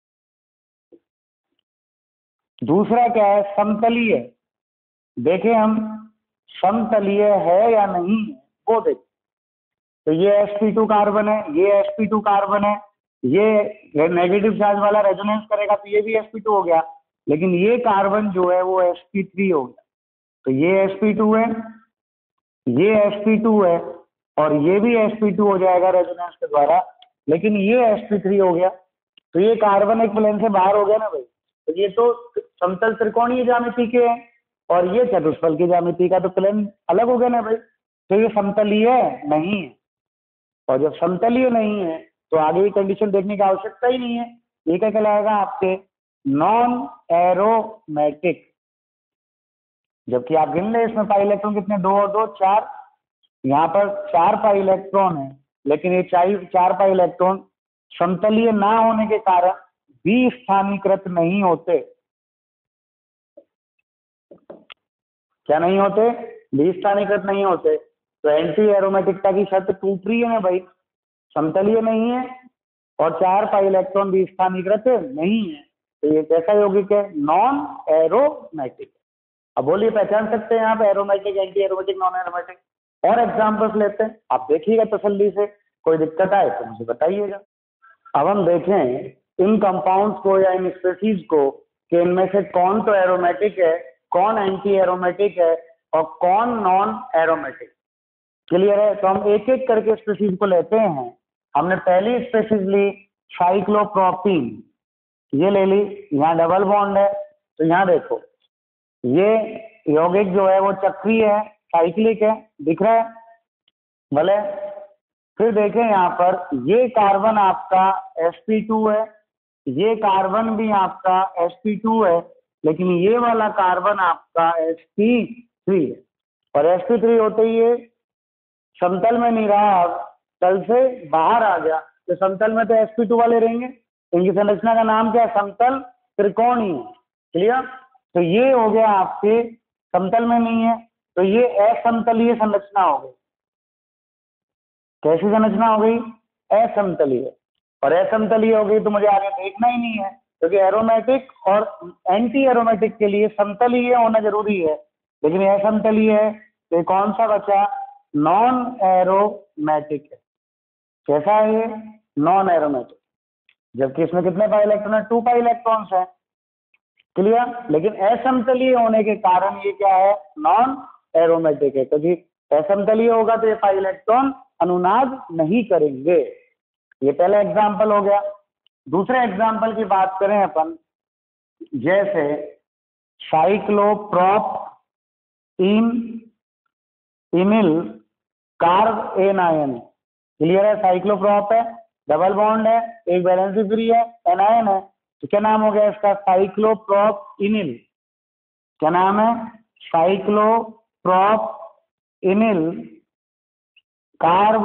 दूसरा क्या है, समतलीय। देखें हम समतलीय है या नहीं, वो देखें। तो ये एस पी टू कार्बन है, ये एस पी टू कार्बन है, ये नेगेटिव चार्ज वाला रेजोनेंस करेगा तो ये भी एस पी टू हो गया, लेकिन ये कार्बन जो है वो एस पी थ्री हो गया। तो ये एस पी टू है, ये एस पी टू है और ये भी एस पी टू हो जाएगा रेजोनेंस के द्वारा, लेकिन ये एस पी थ्री हो गया। तो ये कार्बन एक प्लेन से बाहर हो गया ना भाई। तो ये तो समतल त्रिकोणीय ज्यामिति के हैं और ये चतुष्फल की ज्यामिति का, तो प्लेन अलग हो गया ना भाई। तो ये समतलीय नहीं है, और जब समतलीय नहीं है तो आगे की कंडीशन देखने की आवश्यकता ही नहीं है। ये क्या कहलाएगा आपके नॉन एरोमेटिक। जबकि आप गिन ले इसमें पाई इलेक्ट्रॉन कितने, दो और दो चार, यहाँ पर चार पाई इलेक्ट्रॉन है, लेकिन ये चार चार पाई इलेक्ट्रॉन समतलीय ना होने के कारण भी स्थानीकृत नहीं होते। क्या नहीं होते, भी स्थानीकृत नहीं होते। तो एंटी एरोमेटिकता की शर्त टूट रही है ना भाई, समतलीय नहीं है और चार पाई इलेक्ट्रॉन भी स्थानीकृत नहीं है। तो ये कैसा यौगिक है, नॉन एरोमेटिक। अब बोलिए पहचान सकते हैं आप aromatic, anti aromatic, non aromatic. और एग्जांपल्स लेते हैं, आप देखिएगा तसल्ली से, कोई दिक्कत आए तो मुझे बताइएगा। अब हम देखें इन कंपाउंड्स को या इन स्पीशीज को कि इनमें से कौन तो एरोमेटिक है, कौन एंटी एरोमेटिक है और कौन नॉन एरोमेटिक। क्लियर है? तो हम एक एक करके स्पीशीज को लेते हैं। हमने पहली स्पीशीज ली साइक्लोप्रोपीन, ये ले ली, यहाँ डबल बॉन्ड है। तो यहाँ देखो ये यौगिक जो है वो चक्रीय है, साइक्लिक है, दिख रहा है भले। फिर देखें यहाँ पर ये कार्बन आपका एस पी टू है, ये कार्बन भी आपका एस पी टू है, लेकिन ये वाला कार्बन आपका एस पी थ्री है। और एस पी थ्री होते ही ये समतल में नहीं रहा, तल से बाहर आ गया। तो समतल में तो एस पी टू वाले रहेंगे। इनकी संरचना का नाम क्या है, समतल त्रिकोणीय। क्लियर? तो ये हो गया आपके समतल में नहीं है, तो ये असमतलीय संरचना हो गई। कैसी संरचना हो गई, असमतलीय। और असमतलीय हो गई तो मुझे आगे देखना ही नहीं है, क्योंकि तो एरोमेटिक और एंटी एरोमेटिक के लिए समतलीय होना जरूरी है, लेकिन असमतलीय है तो कौन सा बचा, नॉन एरोमेटिक है। कैसा है ये, नॉन एरोमेटिक। जबकि इसमें कितने पाई इलेक्ट्रॉन है, टू पाई इलेक्ट्रॉन्स है। क्लियर? लेकिन असमतलीय होने के कारण ये क्या है, नॉन एरोमेटिक है। क्योंकि असमतलीय होगा तो ये पाई इलेक्ट्रॉन अनुनाद नहीं करेंगे। ये पहला एग्जाम्पल हो गया। दूसरे एग्जाम्पल की बात करें अपन, जैसे cyclopropenyl carbanion. Clear है? साइक्लोप्रोप है, डबल बॉन्ड है, एक वैलेंसी फ्री है, एनायन है। तो क्या नाम हो गया इसका, साइक्लोप्रोप इनिल। क्या नाम है, cyclopropenyl carb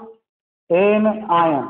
an ion.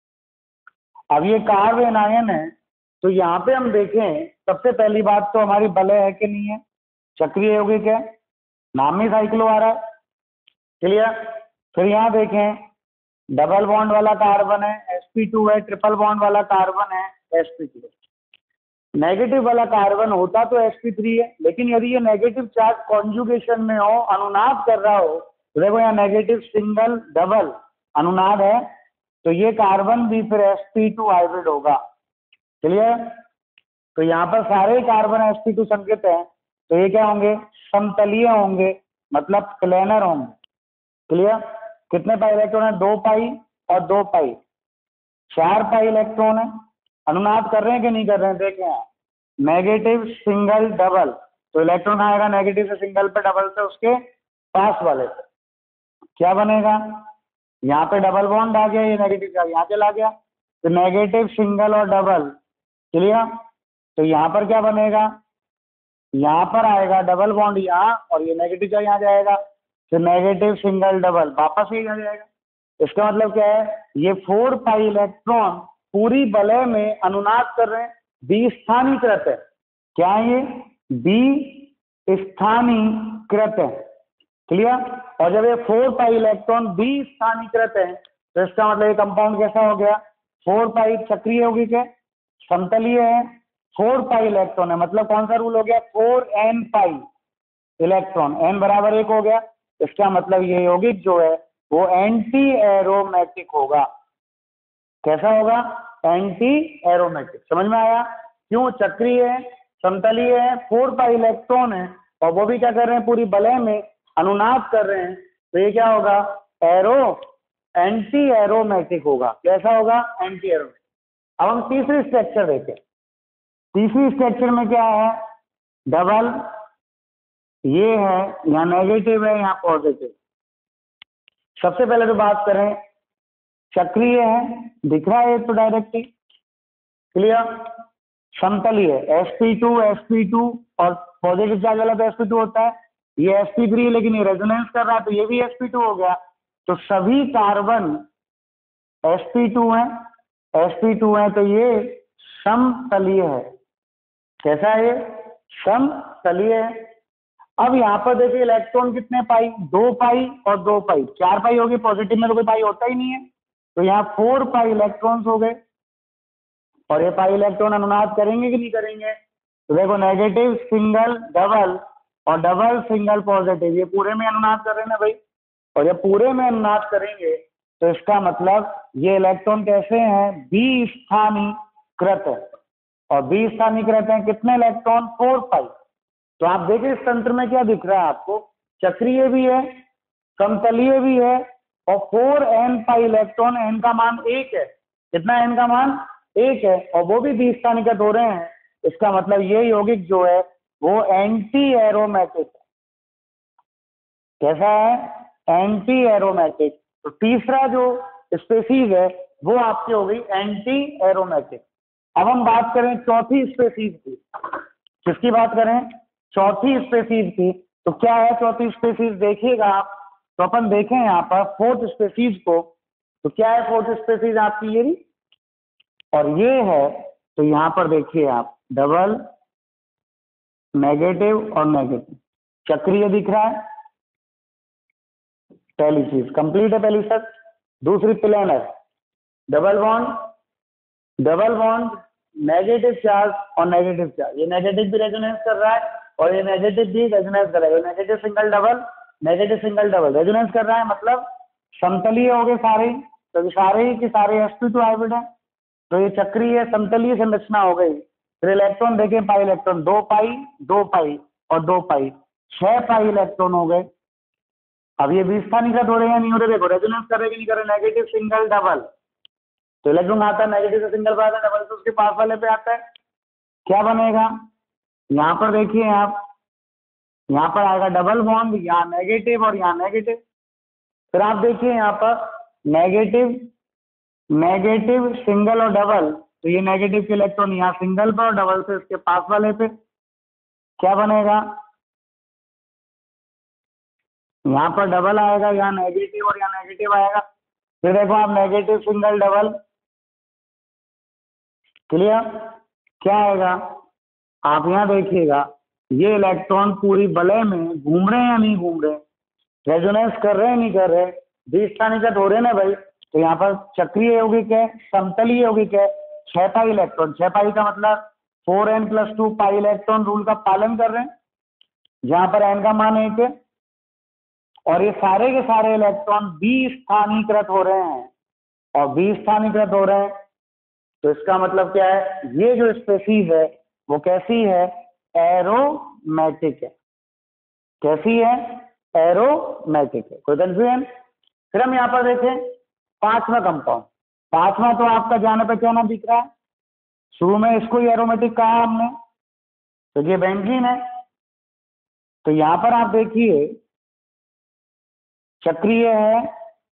अब ये कार्ब एन आयन है, तो यहाँ पे हम देखें सबसे पहली बात तो हमारी बलय है कि नहीं है, चक्रीय यौगिक है, नाम ही साइक्लो आ रहा है। क्लियर? फिर यहाँ देखें डबल बॉन्ड वाला कार्बन है, एस पी टू है, ट्रिपल बॉन्ड वाला कार्बन है, एस पी टू। नेगेटिव वाला कार्बन होता तो एस पी थ्री है, लेकिन यदि ये नेगेटिव चार्ज कॉन्जुगेशन में हो, अनुनाद कर रहा हो, तो देखो यहाँ नेगेटिव सिंगल डबल अनुनाद है, तो ये कार्बन भी फिर एस पी टू हाइब्रिड होगा। क्लियर? तो यहाँ पर सारे कार्बन एस पी टू संकेत हैं, तो ये क्या होंगे, समतलीय होंगे, मतलब प्लेनर होंगे। क्लियर? कितने पाई इलेक्ट्रॉन है, दो पाई और दो पाई, चार पाई इलेक्ट्रॉन है। अनुनाद कर रहे हैं कि नहीं कर रहे हैं, देखें यहाँ नेगेटिव सिंगल डबल, तो इलेक्ट्रॉन आएगा नेगेटिव से सिंगल पे, डबल से उसके पास वाले पे, क्या बनेगा, यहाँ पे डबल बॉन्ड आ गया, ये नेगेटिव का यहाँ चला गया, तो नेगेटिव सिंगल और डबल। क्लियर? तो यहाँ पर क्या बनेगा, यहाँ पर आएगा डबल बॉन्ड यहाँ, और ये नेगेटिव का यहाँ जाएगा, फिर नेगेटिव सिंगल डबल वापस ही आ जाएगा। इसका मतलब क्या है, ये फोर पाई इलेक्ट्रॉन पूरी वलय में अनुनाद कर रहे हैं, बी स्थानीकृत है। क्या है ये, बी स्थानीकृत है। क्लियर? और जब ये फोर पाई इलेक्ट्रॉन बी स्थानीकृत है, तो इसका मतलब ये कंपाउंड कैसा हो गया, फोर पाई चक्रीय यौगिक है, समतलीय है, फोर पाई इलेक्ट्रॉन है, मतलब कौन सा रूल हो गया, four n pi electron, n बराबर एक हो गया। इसका मतलब ये यौगिक जो है वो एंटी एरोमेटिक होगा। कैसा होगा? Anti aromatic. समझ में आया? क्यों? चक्रीय है, समतलीय है, फोर पाई इलेक्ट्रॉन है, और वो भी क्या कर रहे हैं? पूरी वलय में अनुनाद कर रहे हैं, तो ये क्या होगा? एरो एंटी एरोमेटिक होगा। कैसा होगा? Anti aromatic. अब हम तीसरी स्ट्रक्चर देखें। तीसरी स्ट्रक्चर में क्या है? डबल, ये है, यहाँ नेगेटिव है, यहाँ पॉजिटिव। सबसे पहले तो बात करें, चक्रीय है, दिख रहा है तो डायरेक्टली क्लियर। समतलीय है, s p two s p two, और पॉजिटिव चार्ज वाला तो एस पी टू होता है, ये एस पी थ्री, लेकिन ये रेजोनेंस कर रहा है तो ये भी एस पी टू हो गया। तो सभी कार्बन एस पी टू है, एस पी टू है, तो ये समतलीय है। कैसा है ये? समतलीय है। अब यहाँ पर देखिए इलेक्ट्रॉन कितने पाई? दो पाई और दो पाई, चार पाई हो गई। पॉजिटिव में तो कोई पाई होता ही नहीं है, तो यहाँ फोर पाई इलेक्ट्रॉन्स हो गए। और ये पाई इलेक्ट्रॉन अनुनाद करेंगे कि नहीं करेंगे? तो देखो, नेगेटिव सिंगल डबल और डबल सिंगल पॉजिटिव, ये पूरे में अनुनाद कर रहे हैं ना भाई। और ये पूरे में अनुनाद करेंगे तो इसका मतलब ये इलेक्ट्रॉन कैसे हैं? बी स्थानीकृत है। और बी स्थानीकृत है कितने इलेक्ट्रॉन? Four pi. तो आप देखिए इस तंत्र में क्या दिख रहा है आपको? चक्रीय भी है, समतलीय भी है, और four n pi electron, n का मान एक है। कितना एन का मान? एक है, और वो भी बी स्थानीकृत हो रहे हैं। इसका मतलब ये यौगिक जो है वो एंटी एरोमेटिक है। कैसा है? Anti aromatic. तो तीसरा जो स्पेसीज है वो आपकी हो गई एंटी एरोमेटिक। अब हम बात करें चौथी स्पेसीज की। किसकी बात करें? चौथी स्पेसीज की। तो क्या है चौथी स्पेसीज? देखिएगा आप, तो अपन देखें यहाँ पर फोर्थ स्पेसीज को। तो क्या है फोर्थ स्पेसीज आपकी? ये और ये है। तो यहाँ पर देखिए आप, डबल, नेगेटिव और नेगेटिव, चक्रीय दिख रहा है। पहली चीज कंप्लीट है, पहली शर्त। दूसरी planar, double bond, double bond, negative charge और नेगेटिव चार्ज। ये नेगेटिव भी रेजोनेंस कर रहा है और ये नेगेटिव भी रेजोनेंस कर रहा है। Negative single double, negative single double resonance कर रहा है, मतलब समतलीय हो गए सारे, तो सारे ही के सारे एस पी टू हाइब्रिड है। तो ये चक्रीय समतलीय संरचना हो गई। फिर इलेक्ट्रॉन देखें, पाई इलेक्ट्रॉन, दो पाई, दो पाई और दो पाई, छह पाई इलेक्ट्रॉन हो गए। अब ये बीस स्थानीकृत हो रहे हैं, नहीं हो रहे? देखो रेजोनेंस कर रहे कि नहीं कर रहे? नेगेटिव सिंगल डबल, तो इलेक्ट्रॉन आता है नेगेटिव से सिंगल पर आता है, डबल से उसके पास वाले पे आता है। क्या बनेगा? यहाँ पर देखिए आप, यहाँ पर आएगा डबल बॉन्ड, यहाँ नेगेटिव और यहाँ नेगेटिव। फिर आप देखिए यहाँ पर नेगेटिव, नेगेटिव, सिंगल और डबल, तो ये नेगेटिव के इलेक्ट्रॉन यहाँ सिंगल पर और डबल से इसके पास वाले पे। क्या बनेगा? यहाँ पर डबल आएगा, यहाँ नेगेटिव और यहाँ नेगेटिव आएगा। फिर देखो आप, नेगेटिव सिंगल डबल, क्लियर? क्या आएगा? आप यहाँ देखिएगा, ये इलेक्ट्रॉन पूरी वलय में घूम रहे हैं या नहीं घूम रहे? रेजोनेंस कर रहे हैं नहीं कर रहे? बीस स्थानीकृत हो रहे हैं ना भाई। तो यहाँ पर चक्रीय यौगिक है, समतलीय यौगिक है, छह पाई इलेक्ट्रॉन। छह पाई का मतलब four n plus two pi electron rule का पालन कर रहे हैं, जहां पर एन का मान एक है। और ये सारे के सारे इलेक्ट्रॉन बी स्थानीकृत हो रहे हैं, और बी स्थानीकृत हो रहे हैं, तो इसका मतलब क्या है? ये जो स्पेसीज है वो कैसी है? एरोमेटिक है। कैसी है? एरोमेटिक है। कोई कंफ्यूजन? फिर हम यहाँ पर देखें पांचवा कंपाउंड। पांचवा तो आपका जाने पहचाना दिख रहा है, शुरू में इसको ही एरोमेटिक कहा हमने, तो ये बेंजीन है। तो यहाँ पर आप देखिए चक्रीय है।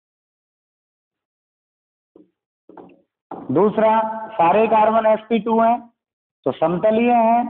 दूसरा, सारे कार्बन एस पी टू हैं तो समतलीय हैं।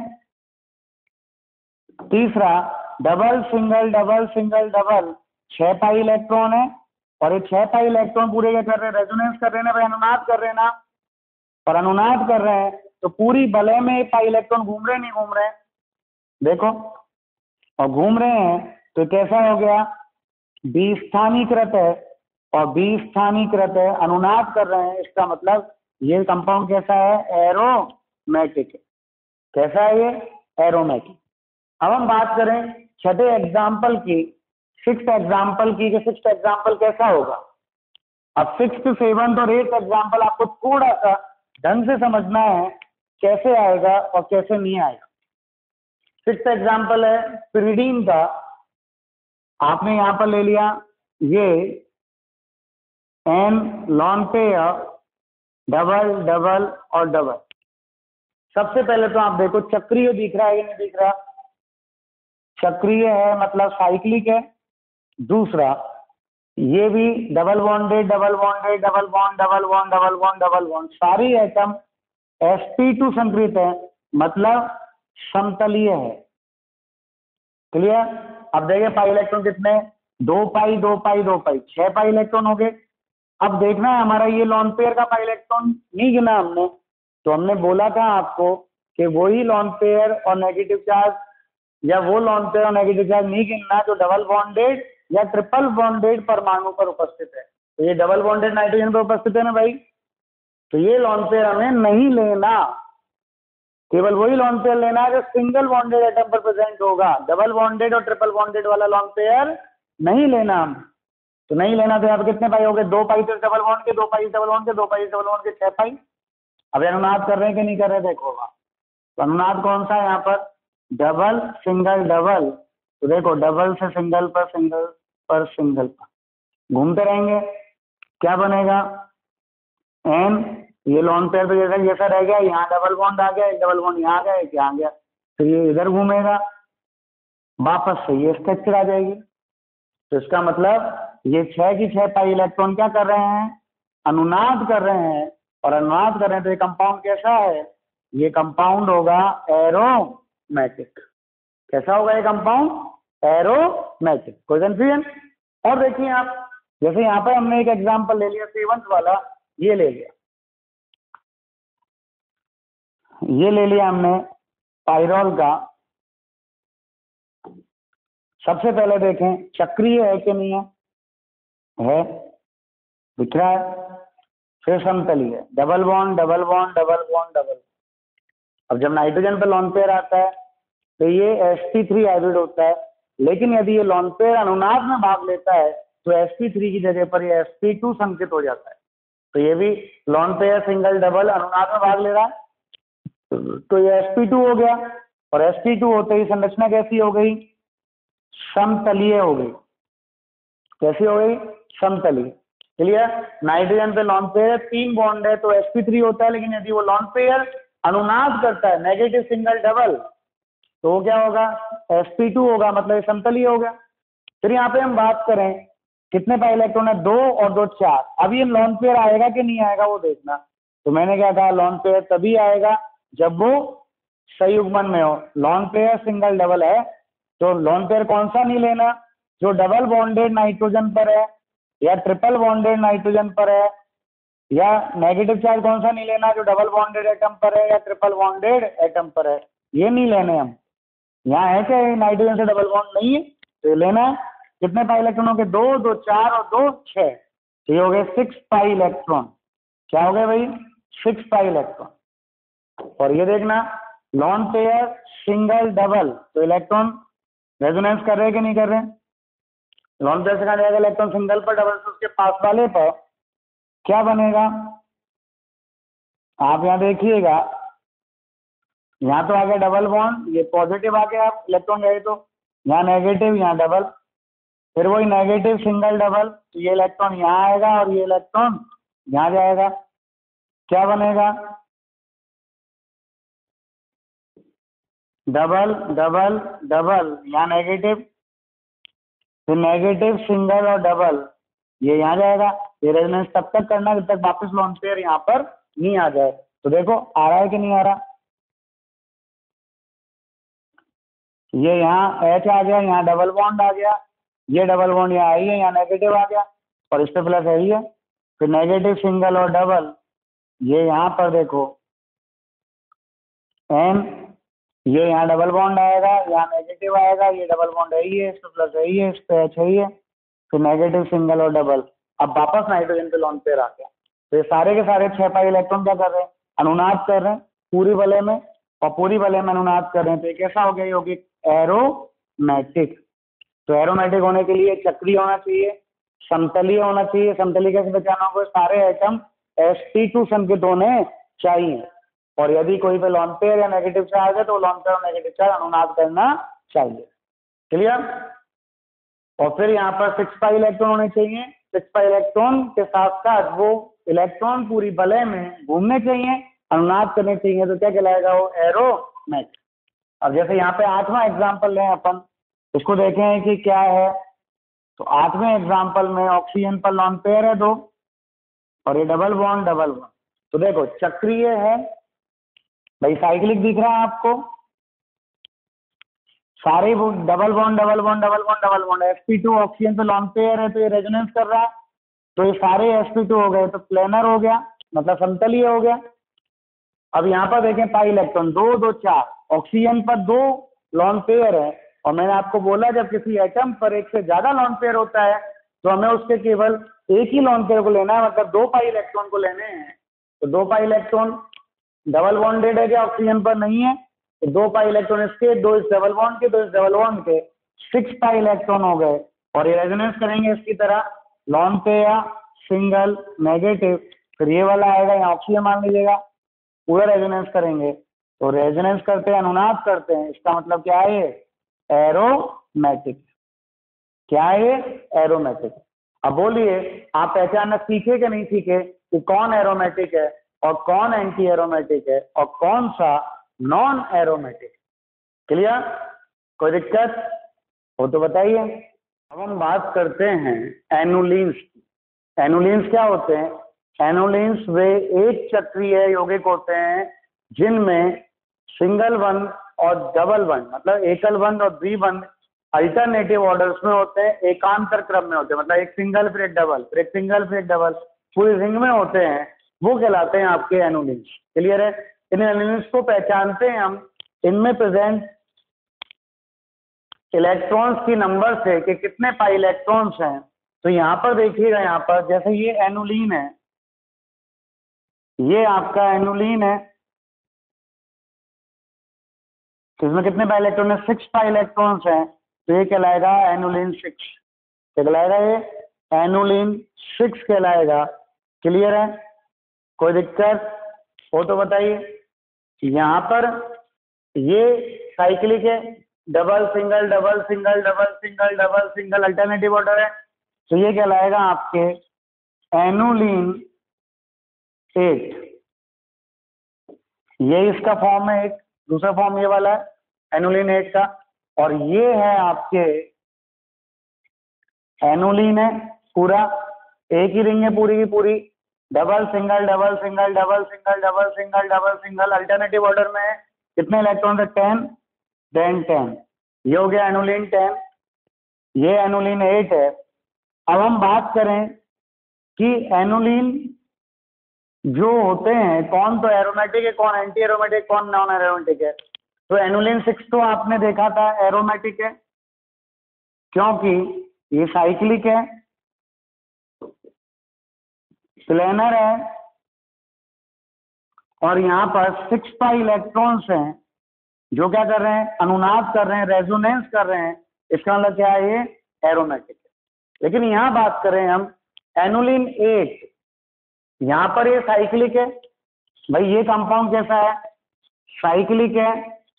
तीसरा, double single double single double, छह पाई इलेक्ट्रॉन है, और ये छह पाई इलेक्ट्रॉन पूरे क्या कर रहे हैं? रेजोनेंस कर रहे हैं ना भाई, अनुनाद कर रहे हैं ना। और अनुनाद कर रहे हैं तो पूरी वलय में पाई इलेक्ट्रॉन घूम रहे हैं नहीं घूम रहे हैं? देखो, और घूम रहे हैं तो कैसा हो गया? बी स्थानीकृत है, और बी स्थानीकृत है, अनुनाद कर रहे हैं। इसका मतलब ये कंपाउंड कैसा है? एरोमेटिक है। कैसा है ये? एरोमेटिक। अब हम बात करें छठे एग्जाम्पल की, सिक्स्थ एग्जाम्पल की। सिक्स्थ एग्जाम्पल कैसा होगा? अब सिक्स सेवंथ और एट्थ एग्जाम्पल आपको थोड़ा सा ढंग से समझना है कैसे आएगा और कैसे नहीं आएगा। सिक्स एग्जाम्पल है पिरिडीन का। आपने यहाँ पर ले लिया ये n lone pair, double double और डबल। सबसे पहले तो आप देखो चक्रीय दिख रहा है या नहीं दिख रहा? चक्रीय है मतलब साइक्लिक है। दूसरा ये भी double bonded double bonded double bond double bond double bond double bond, सारी एटम एस पी टू संकृत है मतलब समतलीय है। क्लियर? अब देखिए पाई इलेक्ट्रॉन कितने, दो पाई दो पाई दो पाई, छह पाई इलेक्ट्रॉन हो गए। अब देखना है हमारा ये लॉन पेयर का पाई इलेक्ट्रॉन नहीं गिना हमने, तो हमने बोला था आपको कि वही लॉन पेयर और नेगेटिव चार्ज या वो लॉन पेयर और नेगेटिव चार्ज नहीं गिनना जो डबल बॉन्डेड या ट्रिपल बॉन्डेड परमाणु पर उपस्थित है। तो ये डबल बॉन्डेड नाइट्रोजन पर उपस्थित है ना भाई, तो ये लॉन पेयर हमें नहीं लेना, केवल वही लॉन पेयर लेना है जो सिंगल बॉन्डेड एटम पर प्रेजेंट होगा। डबल बॉन्डेड और ट्रिपल बॉन्डेड वाला लॉन पेयर नहीं लेना हम। तो नहीं लेना तो यहाँ पे कितने पाई हो गए, दो पाई तो डबल बॉन्ड के, दो पाई डबल बॉन्ड के, दो पाई डबल बॉन्ड के, छह पाई। अब अनुनाद कर रहे हैं कि नहीं कर रहे देखो। तो अनुनाद कौन सा है यहाँ पर, डबल सिंगल डबल। तो देखो डबल से सिंगल पर सिंगल पर सिंगल पर घूमते रहेंगे, क्या बनेगा एन, ये लॉन पेयर पे जैसा जैसा रह गया, यहाँ डबल बॉन्ड आ गया, एक डबल बॉन्ड यहाँ आ गया, एक यहाँ आ गया, फिर ये इधर घूमेगा, वापस से ये स्ट्रक्चर आ जाएगी। तो इसका मतलब ये छह की छह पाई इलेक्ट्रॉन क्या कर रहे हैं, अनुनाद कर रहे हैं। और अनुनाद कर रहे हैं तो ये कंपाउंड कैसा है, ये कंपाउंड होगा एरोमेटिक। कैसा होगा ये कंपाउंड, एरोमेटिक। कोई कंफ्यूजन? और देखिए आप, जैसे यहाँ पर हमने एक एग्जांपल ले लिया सेवंथ वाला, ये ले लिया ये ले लिया हमने पाइरोल का। सबसे पहले देखें चक्रीय है कि नहीं है, है, दिख रहा है। फिर समतलीय, double bond double bond double bond double. अब जब नाइट्रोजन पर लॉन पेयर आता है तो ये एस पी थ्री हाइब्रिड होता है, लेकिन यदि ये लॉन पेयर अनुनाद में भाग लेता है तो एस पी थ्री की जगह पर ये एस पी टू संकेत हो जाता है। तो ये भी लॉन पेयर सिंगल डबल अनुनाद में भाग ले रहा है, तो ये एस पी टू हो गया। और एस पी टू होते ही संरचना कैसी हो गई, समतलीय हो गई। कैसी हो गई, समतलीय। क्लियर? नाइट्रोजन पे लॉन पेयर तीन बॉन्ड है तो एस पी थ्री होता है, लेकिन यदि वो लॉन पेयर अनुनाद करता है नेगेटिव सिंगल डबल तो वो क्या होगा, एस पी टू होगा, मतलब ये समतलीय हो गया। फिर यहाँ पे हम बात करें कितने पाई इलेक्ट्रॉन है, दो और दो चार। अब ये लॉन पेयर आएगा कि नहीं आएगा वो देखना। तो मैंने क्या कहा, लॉन पेयर तभी आएगा जब वो संयुग्मन में हो। लॉन पेयर सिंगल डबल है तो लॉन पेयर कौन सा नहीं लेना, जो डबल बॉन्डेड नाइट्रोजन पर है या ट्रिपल बॉन्डेड नाइट्रोजन पर है, या नेगेटिव चार्ज कौन सा नहीं लेना, जो डबल बॉन्डेड एटम पर है या ट्रिपल बॉन्डेड एटम पर है। ये नहीं लेने हम। यहाँ है क्या नाइट्रोजन से डबल बॉन्ड नहीं है तो लेना है। कितने पाई इलेक्ट्रॉनों के, दो, दो चार और दो छह। तो ये हो गए सिक्स पाई इलेक्ट्रॉन। क्या हो गए भाई, सिक्स पाई इलेक्ट्रॉन। और ये देखना लॉन पेयर सिंगल डबल, तो इलेक्ट्रॉन रेजोनेंस कर रहे हैं कि नहीं कर रहे हैं। लॉन पेयर से कहा जाएगा इलेक्ट्रॉन सिंगल पर, डबल से उसके पास वाले पर क्या बनेगा, आप यहाँ देखिएगा, यहाँ तो आ गया डबल बॉन्ड, ये पॉजिटिव आ गया, आप इलेक्ट्रॉन गए तो यहाँ नेगेटिव यहाँ डबल, फिर वही नेगेटिव सिंगल डबल, तो ये इलेक्ट्रॉन यहाँ आएगा और ये इलेक्ट्रॉन यहाँ जाएगा। क्या बनेगा, डबल डबल डबल, यहाँ नेगेटिव, फिर नेगेटिव सिंगल और डबल, ये यहाँ जाएगा। ये रेजोनेंस तब तक करना जब तक वापस लॉन पेयर यहाँ पर नहीं आ जाए। तो देखो आ रहा है कि नहीं आ रहा, ये यहाँ एच आ गया, यहाँ डबल बॉन्ड आ गया, ये डबल बॉन्ड यहाँ आई है, यहाँ नेगेटिव आ गया और इस पे प्लस है ही है। फिर नेगेटिव सिंगल और डबल, ये यहाँ पर देखो एन, ये यहाँ डबल बॉन्ड आएगा, यहाँ नेगेटिव आएगा, ये डबल बॉन्ड है ही है, इस पे प्लस है ही है, इस पे एच है ही है, फिर नेगेटिव सिंगल और डबल। अब वापस नाइट्रोजन पे लॉन पेयर आ गया। तो ये सारे के सारे छह पाई इलेक्ट्रॉन क्या कर रहे हैं, अनुनाद कर रहे हैं पूरी वलय में, और पूरी वलय में अनुनाद कर रहे हैं। तो ये कैसा हो गया, यौगिक एरोमेटिक। तो एरोमेटिक होने के लिए चक्रीय होना चाहिए, समतलीय होना चाहिए। समतलीय कैसे पहचाना होगा? सारे एटम एस पी टू संकेत होने चाहिए, और यदि कोई पे लॉन पेयर या नेगेटिव चार्ज है तो लॉन पेयर और नेगेटिव चार्ज अनुनाद करना चाहिए। क्लियर? और फिर यहाँ पर सिक्स पाई इलेक्ट्रॉन होने चाहिए। सिक्स पाई इलेक्ट्रॉन के साथ साथ वो इलेक्ट्रॉन पूरी वलय में घूमने चाहिए, अनुनाद करने चाहिए, तो क्या कहलाएगा वो? एरोमेटिक। अब जैसे यहाँ पे आठवां एग्जाम्पल लें अपन, इसको देखें कि क्या है। तो आठवें एग्जाम्पल में ऑक्सीजन पर लॉन पेयर है दो, और ये डबल बॉन्ड डबल बॉन्ड। तो देखो चक्रीय है भाई, साइक्लिक दिख रहा है आपको, सारे वो double bond double bond double bond double bond. S p two oxygen पे लॉन पेयर है तो ये रेजोनेंस कर रहा है, तो ये सारे एस पी टू हो गए तो प्लेनर हो गया, मतलब समतलीय हो गया। अब यहाँ पर देखें पाई इलेक्ट्रॉन दो दो चार, ऑक्सीजन पर दो लॉन पेयर है, और मैंने आपको बोला जब किसी एटम पर एक से ज्यादा लॉन पेयर होता है तो हमें उसके केवल एक ही लॉन पेयर को लेना है, मतलब दो पाई इलेक्ट्रॉन को लेने हैं। तो दो पाई इलेक्ट्रॉन डबल बॉन्डेड है क्या? ऑक्सीजन पर नहीं है, तो दो पाई इलेक्ट्रॉन इसके, दो इस डबल बॉन्ड के, दो इस डबल बॉन्ड के, सिक्स पाई इलेक्ट्रॉन हो गए। और ये रेजोनेंस करेंगे इसकी तरह, लॉन पेयर सिंगल नेगेटिव, फिर ये वाला आएगा, यहाँ ऑक्सीजन मान लीजिएगा, पूरा रेजोनेंस करेंगे। तो रेजोनेंस करते हैं, अनुनाद करते हैं, इसका मतलब क्या है? ये एरोमेटिक। क्या है ये? एरोमेटिक। अब बोलिए आप पहचानना सीखे कि नहीं सीखे कि कौन एरोमेटिक है और कौन एंटी एरोमेटिक है और कौन सा नॉन एरोमेटिक? क्लियर? कोई दिक्कत हो तो बताइए। अब हम बात करते हैं एनुलिन्स। एनुलिन्स क्या होते हैं? एनुलिन्स वे एक चक्रीय यौगिक होते हैं जिनमें सिंगल बंध और डबल बंध, मतलब एकल बंध और द्विबंध अल्टरनेटिव ऑर्डर्स में होते हैं, एकांतर क्रम में होते हैं, मतलब एक सिंगल फिर एक डबल फिर एक सिंगल फिर एक डबल पूरी रिंग में होते हैं, वो कहलाते हैं आपके एनुलिन्स। क्लियर है? इन एनुलिन्स को पहचानते हैं हम इनमें प्रेजेंट इलेक्ट्रॉन्स की नंबर से कि कितने पाई इलेक्ट्रॉन्स हैं। तो यहाँ पर देखिएगा, यहाँ पर जैसे ये एनुलीन है, ये आपका एनुलीन है, इसमें कितने पाई इलेक्ट्रॉन है? सिक्स पाई इलेक्ट्रॉन्स हैं, तो ये कहलाएगा एनुलीन सिक्स। क्या कहलाएगा? ये एनुलीन सिक्स कहलाएगा। क्लियर है? कोई दिक्कत हो तो बताइए। यहाँ पर ये साइक्लिक है, double single double single double single double single alternative order है, तो ये कहलाएगा आपके एनुलीन एट। ये इसका फॉर्म है, एक दूसरा फॉर्म ये वाला है एनुलीन एट का, और ये है आपके एनुलीन है पूरा, एक ही रिंग है पूरी की पूरी, double single double single double single double single double single alternative order में है। कितने इलेक्ट्रॉन है? Ten ten ten. ये हो गया एनुलीन टेन, ये एनुलीन एट है। अब हम बात करें कि एनुलीन जो होते हैं कौन तो एरोमेटिक है, कौन एंटी एरोमेटिक, कौन नॉन एरोमेटिक है। तो एनुलीन सिक्स तो आपने देखा था एरोमेटिक है, क्योंकि ये साइक्लिक है, प्लेनर है, और यहाँ पर सिक्स पाई इलेक्ट्रॉन्स हैं जो क्या कर रहे हैं? अनुनाद कर रहे हैं, रेजोनेंस कर रहे हैं। इसका मतलब क्या है? ये एरोमेटिक है। लेकिन यहाँ बात करें हम एनुलीन एट, यहाँ पर ये साइक्लिक है। भाई ये कंपाउंड कैसा है? साइक्लिक है,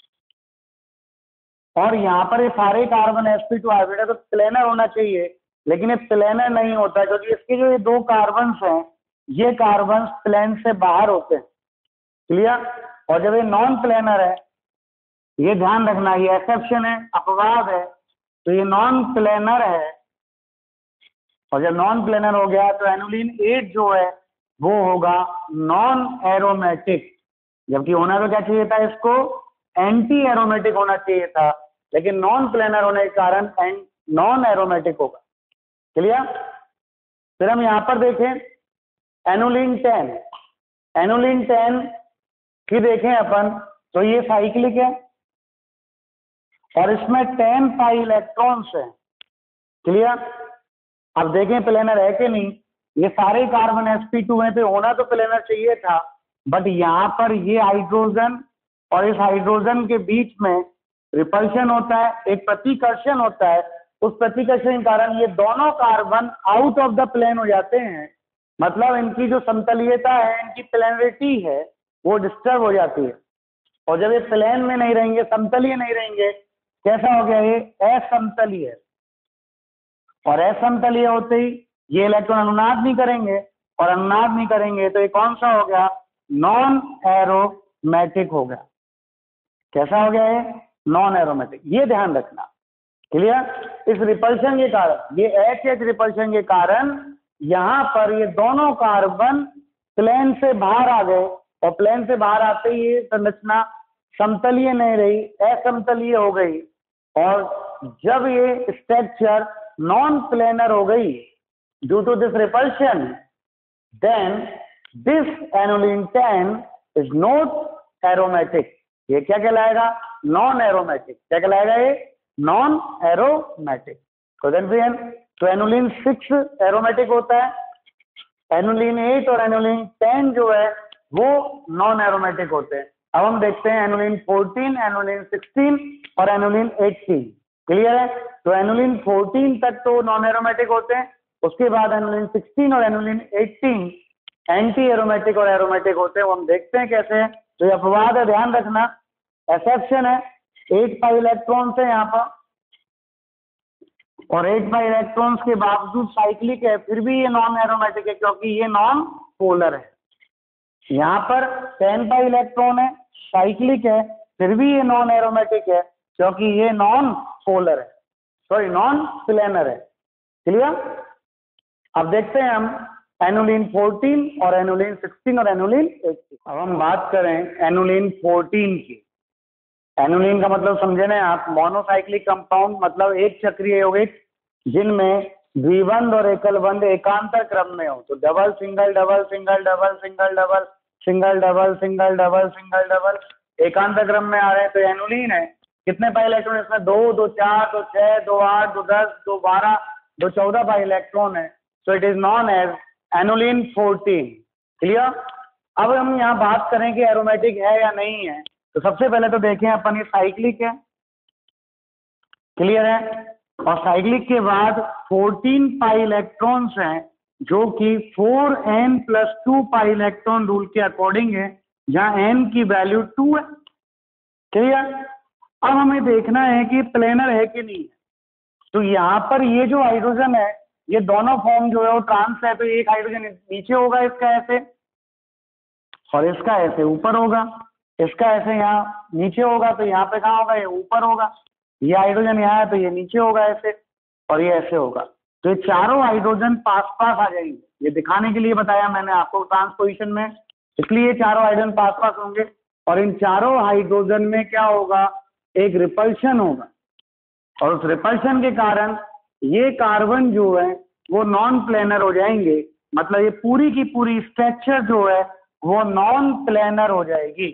और यहाँ पर ये सारे carbon s p two hybrid है, तो प्लेनर होना चाहिए, लेकिन ये प्लेनर नहीं होता, क्योंकि इसके जो ये दो कार्बन्स हैं ये कार्बन्स प्लेन से बाहर होते हैं। क्लियर? और जब ये नॉन प्लेनर है, ये ध्यान रखना, ये एक्सेप्शन है, अपवाद है, तो ये नॉन प्लेनर है, और जब नॉन प्लेनर हो गया तो एनुलीन एट जो है वो होगा नॉन एरोमेटिक, जबकि होना तो क्या चाहिए था? इसको एंटी एरोमेटिक होना चाहिए था, लेकिन नॉन प्लेनर होने के कारण नॉन एरोमेटिक होगा। क्लियर? फिर हम यहाँ पर देखें एनुलीन टेन। एनुलीन टेन की देखें अपन, तो ये साइक्लिक है, और इसमें टेन पाई इलेक्ट्रॉन्स है। क्लियर? अब देखें प्लेनर है कि नहीं। ये सारे कार्बन एस पी टू हैं, तो होना तो प्लेनर चाहिए था, बट यहाँ पर ये हाइड्रोजन और इस हाइड्रोजन के बीच में रिपल्शन होता है, एक प्रतिकर्षण होता है, उस प्रतिकर्षण के कारण ये दोनों carbon out of the plane हो जाते हैं, मतलब इनकी जो समतलीयता है, इनकी प्लेनरिटी है, वो डिस्टर्ब हो जाती है। और जब ये प्लेन में नहीं रहेंगे, समतलीय नहीं रहेंगे, कैसा हो गया ये असमतलीय। और असमतलीय होते ही ये इलेक्ट्रॉन अनुनाद नहीं करेंगे, और अनुनाद नहीं करेंगे तो ये कौन सा हो गया, नॉन एरोमेटिक हो गया। कैसा हो गया ये, नॉन एरोमेटिक। ये ध्यान रखना, क्लियर। इस रिपल्शन के कारण, ये एच एच रिपल्शन के कारण यहाँ पर ये दोनों कार्बन प्लेन से बाहर आ गए, और प्लेन से बाहर आते ही ये संरचना समतलीय नहीं रही, असमतलीय हो गई। और जब ये स्ट्रक्चर नॉन प्लेनर हो गई due to this repulsion, then this annulene ten is not aromatic. ये क्या कहलाएगा, नॉन एरोमेटिक। क्या कहलाएगा ये, नॉन एरोमेटिक। क्वेश्चन तो एनोलिन सिक्स एरोमेटिक होता है, एनोलिन एट और एनोलिन टेन जो है वो नॉन एरोमेटिक होते हैं। अब हम देखते हैं एनोलिन फोर्टीन, एनोलिन सिक्सटीन और एनोलिन एटीन। क्लियर है। तो एनोलिन फोर्टीन तक तो नॉन एरोमेटिक होते हैं, उसके बाद एनोलिन सिक्सटीन और एनोलिन एटीन एंटी एरोमेटिक और एरोमेटिक होते हैं। वो हम देखते हैं कैसे है। तो ये अपवाद है, ध्यान रखना, एक्सेप्शन है। एट पाई इलेक्ट्रॉन है यहाँ पर, और एट पाई इलेक्ट्रॉन्स के बावजूद साइक्लिक है, फिर भी ये नॉन एरोमेटिक है क्योंकि ये नॉन पोलर है। यहाँ पर टेन पाई इलेक्ट्रॉन है, साइक्लिक है, फिर भी ये नॉन एरोमेटिक है क्योंकि ये नॉन पोलर है, सॉरी नॉन प्लेनर है। क्लियर। अब देखते हैं हम एनोलिन फोर्टीन और एनोलिन सिक्सटीन और एनोलिन एटीन। अब हम बात करें एनोलिन फोर्टीन की। एनोलिन का मतलब समझे ना आप, मोनोसाइक्लिक कंपाउंड, मतलब एक चक्रीय यौगिक जिनमें द्विबंध और एकल बंध एकांतर क्रम में हो। तो double single double single double single double single double single double single double एकांतर क्रम में आ रहे हैं तो एनोलिन है। कितने पाई इलेक्ट्रॉन इसमें, दो, दो चार, दो छह, दो आठ, दो दस, दो बारह, दो चौदह पाई इलेक्ट्रॉन है। So it is non as annulene fourteen. Clear. अब हम यहाँ बात करें कि एरोमेटिक है या नहीं है, तो सबसे पहले तो देखें अपन ये साइक्लिक है। क्लियर है। और साइक्लिक के बाद फोर्टीन पाई इलेक्ट्रॉन्स हैं जो कि four n plus two pi electron rule के अकॉर्डिंग है, जहां एन की वैल्यू टू है। क्लियर। अब हमें देखना है कि प्लेनर है कि नहीं है। तो यहाँ पर ये जो हाइड्रोजन है, ये दोनों फॉर्म जो है वो ट्रांस है। तो एक हाइड्रोजन नीचे होगा इसका ऐसे, और इसका ऐसे ऊपर होगा। इसका ऐसे यहाँ नीचे होगा, तो यहाँ पे कहाँ होगा, ये ऊपर होगा। ये हाइड्रोजन यहाँ है तो ये नीचे होगा ऐसे, और ये ऐसे होगा। तो ये चारों हाइड्रोजन पास पास आ जाएंगे। ये दिखाने के लिए बताया मैंने आपको ट्रांसपोजिशन में, इसलिए ये चारों हाइड्रोजन पास पास होंगे। और इन चारों हाइड्रोजन में क्या होगा, एक रिपल्शन होगा, और उस रिपल्शन के कारण ये कार्बन जो है वो नॉन प्लेनर हो जाएंगे। मतलब ये पूरी की पूरी स्ट्रक्चर जो है वो नॉन प्लेनर हो जाएगी।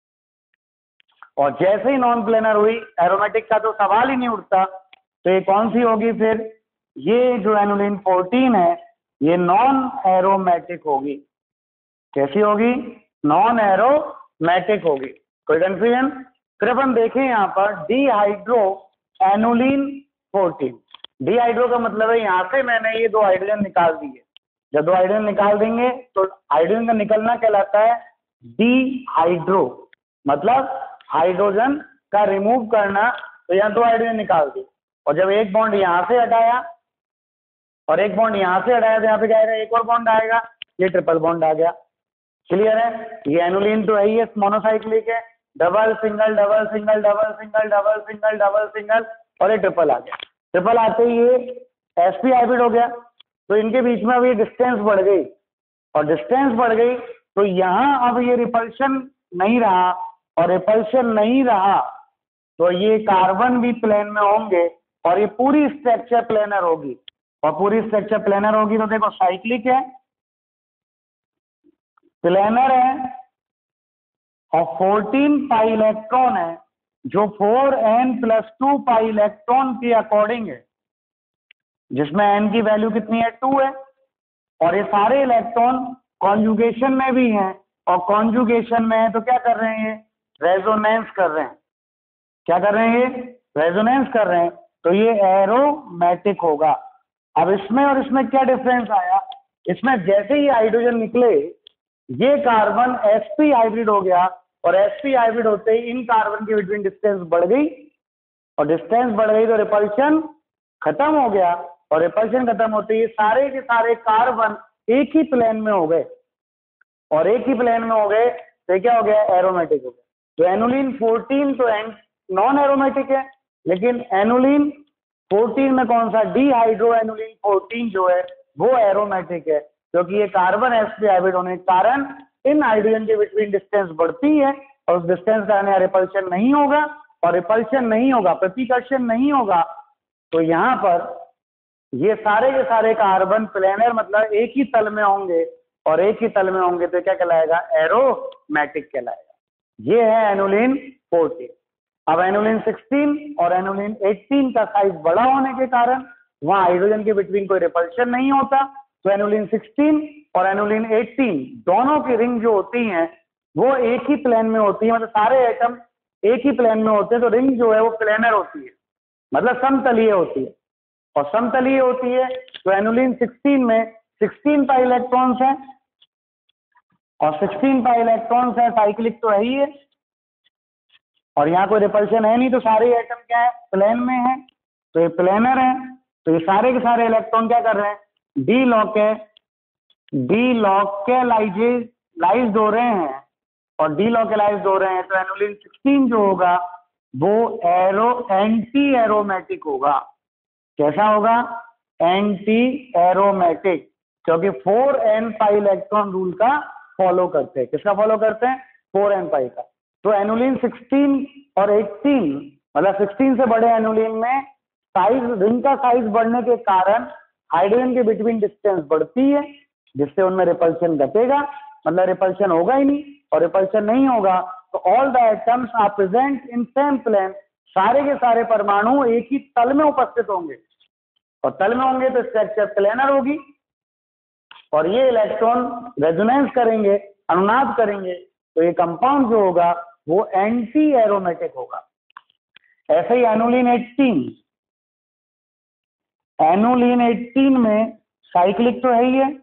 और जैसे ही नॉन प्लेनर हुई, एरोमेटिक का तो सवाल ही नहीं उठता। तो ये कौन सी होगी फिर, ये जो एनोलिन फोर्टीन है ये नॉन एरोमेटिक होगी। कैसी होगी, नॉन एरोमेटिक होगी। कोई कंफ्यूजन। फिर अपन देखें यहाँ पर डीहाइड्रो एनोलिन फोर्टीन। डीहाइड्रो का मतलब है यहाँ से मैंने ये दो हाइड्रोजन निकाल दिए। जब दो हाइड्रोजन निकाल देंगे तो हाइड्रोजन का निकलना कहलाता है डीहाइड्रो, मतलब हाइड्रोजन का रिमूव करना। तो यहाँ दो हाइड्रोजन निकाल दी, और जब एक बॉन्ड यहाँ से हटाया और एक बॉन्ड यहाँ से हटाया तो यहाँ पे क्या आएगा, एक और बॉन्ड आएगा, ये ट्रिपल बॉन्ड आ गया। क्लियर है। ये एनोलिन तो है ही, मोनोसाइक्लिक है, double single double single double single double single double single, और ये ट्रिपल आ गया। ट्रिपल आते ही ये एसपी हाइब्रिड हो गया। तो इनके बीच में अब ये डिस्टेंस बढ़ गई, और डिस्टेंस बढ़ गई तो यहाँ अब ये रिपल्शन नहीं रहा, और रिपल्शन नहीं रहा तो ये कार्बन भी प्लेन में होंगे, और ये पूरी स्ट्रक्चर प्लेनर होगी। और पूरी स्ट्रक्चर प्लेनर होगी तो देखो साइक्लिक है, प्लेनर है, और फोर्टीन पाई इलेक्ट्रॉन है जो four n plus two pi electron के अकॉर्डिंग है, जिसमें एन की वैल्यू कितनी है, टू है। और ये सारे इलेक्ट्रॉन कॉन्जुगेशन में भी हैं, और कॉन्जुगेशन में है तो क्या कर रहे हैं, ये रेजोनेंस कर रहे हैं। क्या कर रहे हैं, ये रेजोनेंस कर रहे हैं। तो ये एरोमेटिक होगा। अब इसमें और इसमें क्या डिफरेंस आया, इसमें जैसे ही हाइड्रोजन निकले ये कार्बन sp हाइब्रिड हो गया, और sp हाइब्रिड होते ही इन कार्बन की बिटवीन डिस्टेंस बढ़ गई, और डिस्टेंस बढ़ गई तो रिपल्शन खत्म हो गया, और रिपल्शन खत्म होते ही सारे के सारे कार्बन एक ही प्लेन में हो गए, और एक ही प्लेन में हो गए तो क्या हो गया, एरोमेटिक हो गया। तो एनुलिन फोर्टीन तो नॉन एरोमेटिक है, लेकिन एनुलिन फोर्टीन में कौन सा, डी हाइड्रो एनुलिन फोर्टीन जो है वो एरोमेटिक है, क्योंकि ये कार्बन sp हाइब्रिड होने के कारण इन हाइड्रोजन के बिटवीन डिस्टेंस बढ़ती है, और उस डिस्टेंस का यहाँ रिपल्शन नहीं होगा, और रिपल्शन नहीं होगा, प्रतिकर्षण नहीं होगा, तो यहाँ पर ये सारे के सारे कार्बन प्लेनर मतलब एक ही तल में होंगे, और एक ही तल में होंगे तो क्या कहलाएगा, एरोमेटिक कहलाएगा। ये है एनुलिन फोर्टीन। अब एनुलिन सिक्सटीन और एनुलिन एटीन का साइज बड़ा होने के कारण वहां हाइड्रोजन के बिटवीन कोई रिपल्शन नहीं होता, तो एनुलिन सिक्सटीन और एनुलिन एटीन दोनों की रिंग जो होती हैं वो एक ही प्लेन में होती है, मतलब सारे एटम एक ही प्लेन में होते हैं, तो रिंग जो है वो प्लेनर होती है, मतलब समतलीय होती है, और समतलीय होती है तो एनुलिन सिक्सटीन में सिक्सटीन पाई इलेक्ट्रॉन्स हैं, और सिक्सटीन पाई इलेक्ट्रॉन्स है, साइक्लिक तो है ही है, और यहाँ कोई रिपल्शन है नहीं, तो सारे एटम क्या है, प्लेन में है, तो ये प्लेनर है, तो ये सारे के सारे इलेक्ट्रॉन क्या कर रहे हैं, delocalize delocalize हो रहे हैं, और डी लॉकेलाइज हो रहे हैं, तो एनुलिन सिक्सटीन जो होगा वो एरो एंटी एरोमेटिक होगा। कैसा होगा, एंटी एरोमेटिक, क्योंकि four n pi electron rule का फॉलो करते हैं। किसका फॉलो करते हैं, फोर एन पाई का। तो एनुलिन सिक्सटीन और एटीन मतलब सिक्सटीन से बड़े एनुलिन में साइज, रिंग का साइज बढ़ने के कारण हाइड्रोजन के बिटवीन डिस्टेंस बढ़ती है, जिससे उनमें रिपल्शन घटेगा, मतलब रिपल्शन होगा ही नहीं, और रिपल्शन नहीं होगा तो all the atoms are present in same plane, सारे के सारे परमाणु एक ही तल में उपस्थित होंगे, और तल में होंगे तो स्ट्रक्चर प्लेनर होगी, और ये इलेक्ट्रॉन रेजोनेंस करेंगे, अनुनाद करेंगे, तो ये कंपाउंड जो होगा वो एंटी एरोमेटिक होगा। ऐसे ही एनुलिन एटीन एनुलिन एटीन में साइक्लिक तो है ही है,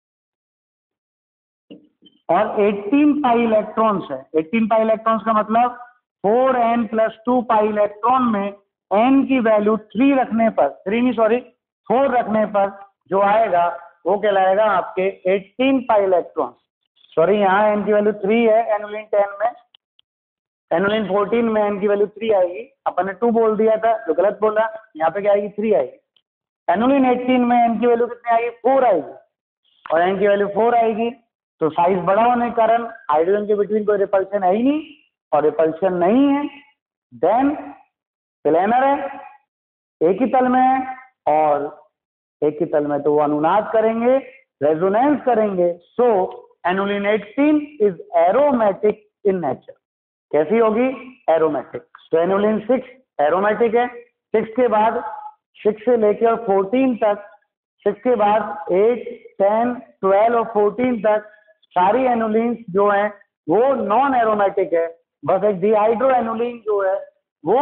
और एटीन पाई इलेक्ट्रॉन्स है। एटीन पाई इलेक्ट्रॉन्स का मतलब four n plus two pi electron में एन की वैल्यू थ्री रखने पर, थ्री नहीं सॉरी फोर रखने पर जो आएगा वो कहलाएगा आपके एटीन पाई इलेक्ट्रॉन्स। सॉरी यहाँ एन की वैल्यू थ्री है एनुलिन टेन में, एनुलिन फोर्टीन में एन की वैल्यू थ्री आएगी, अपन ने टू बोल दिया था जो गलत बोला, यहाँ पे क्या आएगी, थ्री आएगी। एनुलिन एटीन में एन की वैल्यू कितनी आएगी, फोर आएगी, और एन की वैल्यू फोर आएगी, तो साइज बड़ा होने के कारण हाइड्रोजन के बिटवीन कोई रिपल्शन है ही नहीं, और रिपल्शन नहीं है देन प्लेनर है, एक ही तल में है, और एक ही तल में तो वो अनुनाद करेंगे, रेजोनेंस करेंगे, so annulene eighteen is aromatic in nature. कैसी होगी, एरोमेटिक। तो एनुलिन सिक्स एरोमेटिक है, सिक्स के बाद सिक्स से लेकर फोर्टीन तक, सिक्स के बाद एट टेन ट्वेल्व और फोर्टीन तक सारी एनुलिन्स जो हैं वो नॉन एरोमेटिक है, बस एक डिहाइड्रो एनुलिन जो है वो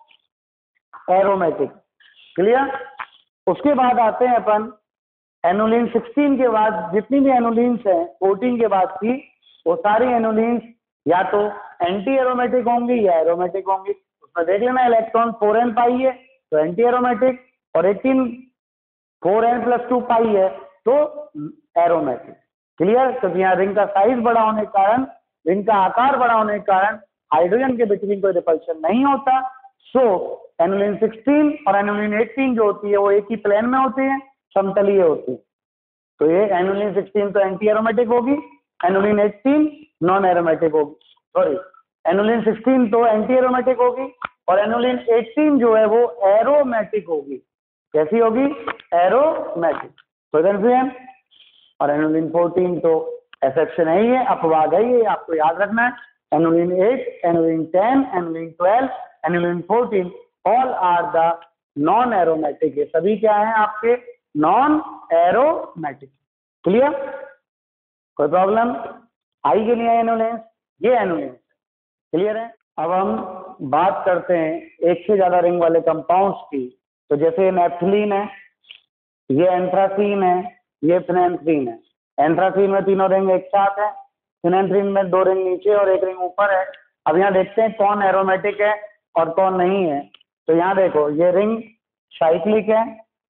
एरोमेटिक। क्लियर। उसके बाद आते हैं अपन एनुलिन सिक्सटीन के बाद जितनी भी एनुलिन्स हैं फोर्टीन के बाद की, वो सारी एनुलिन्स या तो एंटी एरोमेटिक होंगी या एरोमेटिक होंगी। उसमें देख लेना इलेक्ट्रॉन फोर एन पाई है तो एंटी एरोमेटिक, और eighteen four n plus two pi है तो एरोमेटिक। क्लियर। क्योंकि यहाँ रिंग का साइज बड़ा होने के कारण, रिंग का आकार बड़ा होने के कारण हाइड्रोजन के बिटवीन कोई रिपल्शन नहीं होता। सो एनुलिन सिक्सटीन और एनुलिन एटीन जो होती है वो एक ही प्लेन में होती है, समतलीय होती है। तो ये एनुलिन सिक्सटीन तो एंटी एरोमेटिक होगी, एनुलिन एटीन नॉन एरोमेटिक होगी। सॉरी एनुलिन सिक्सटीन तो एंटी एरोमेटिक होगी, और एनुलिन एटीन जो है वो एरोमेटिक होगी। कैसी होगी, एरोमेटिक। तो कन्फ्यूजन। और एनुलिन फोर्टीन तो एक्सेप्शन है ही है, अपवाद है ये, आपको याद रखना है। Annulene eight, annulene ten, annulene twelve, annulene fourteen all are the non aromatic. ये सभी क्या है आपके, नॉन एरोमेटिक। क्लियर। कोई प्रॉब्लम आई कि नहीं है एनुलिन, ये एनुलिन। क्लियर है। अब हम बात करते हैं एक से ज्यादा रिंग वाले कंपाउंड्स की। तो जैसे ये नेप्थलीन है, ये एंथ्रासीन है, ये फिनेंथ्रीन है। एंथ्रासीन में तीनों रिंग एक साथ है, फिनेंथ्रीन में दो रिंग नीचे और एक रिंग ऊपर है। अब यहाँ देखते हैं कौन एरोमेटिक है और कौन नहीं है। तो यहाँ देखो ये रिंग साइक्लिक है,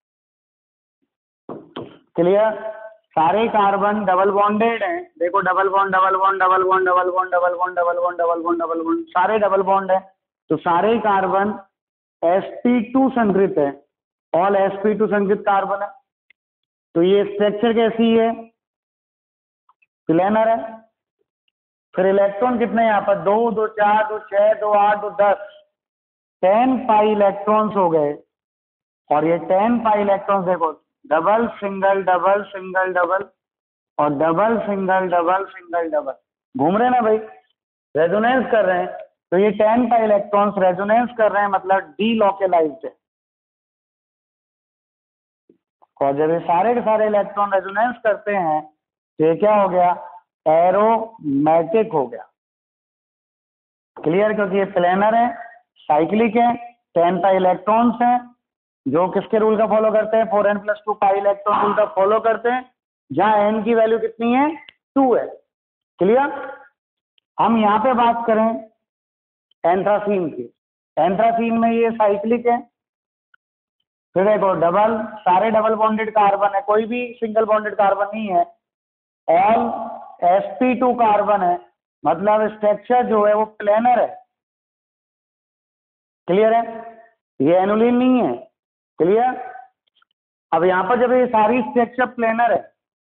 क्लियर। सारे कार्बन डबल बॉन्डेड हैं, देखो double bond double bond double bond double bond double bond double bond double bond double bond सारे डबल बॉन्ड है। तो सारे कार्बन एस पी टू संकृत है, ऑल एस पी टू संकृत कार्बन है। तो ये स्ट्रक्चर कैसी है, प्लेनर है। फिर इलेक्ट्रॉन कितने यहाँ पर, दो दो चार दो छह दो आठ दो दस, टेन पाई इलेक्ट्रॉन्स हो गए। और ये टेन पाई इलेक्ट्रॉन्स देखो, double single double single double और double single double single double घूम रहे ना भाई, रेजोनेंस कर रहे हैं। तो ये टेन पाई इलेक्ट्रॉन्स रेजोनेंस कर रहे हैं, मतलब डीलोकेलाइज्ड है। और जब ये सारे के सारे इलेक्ट्रॉन रेजोनेंस करते हैं तो ये क्या हो गया, एरोमेटिक हो गया, क्लियर। क्योंकि ये प्लेनर है, साइक्लिक है, टेन पाई इलेक्ट्रॉन्स हैं जो किसके रूल का फॉलो करते हैं, four n plus two pi electron rule का फॉलो करते हैं, जहां एन की वैल्यू कितनी है, टू है, क्लियर। हम यहाँ पे बात करें एंथ्रासीन की, एंथ्रासीन में ये साइक्लिक है। फिर देखो डबल, सारे डबल बॉन्डेड कार्बन है, कोई भी सिंगल बॉन्डेड कार्बन नहीं है, all s p two carbon है, मतलब स्ट्रक्चर जो है वो प्लेनर है, क्लियर है। ये एनुलिन नहीं है, क्लियर। अब यहाँ पर जब ये सारी स्ट्रक्चर प्लेनर है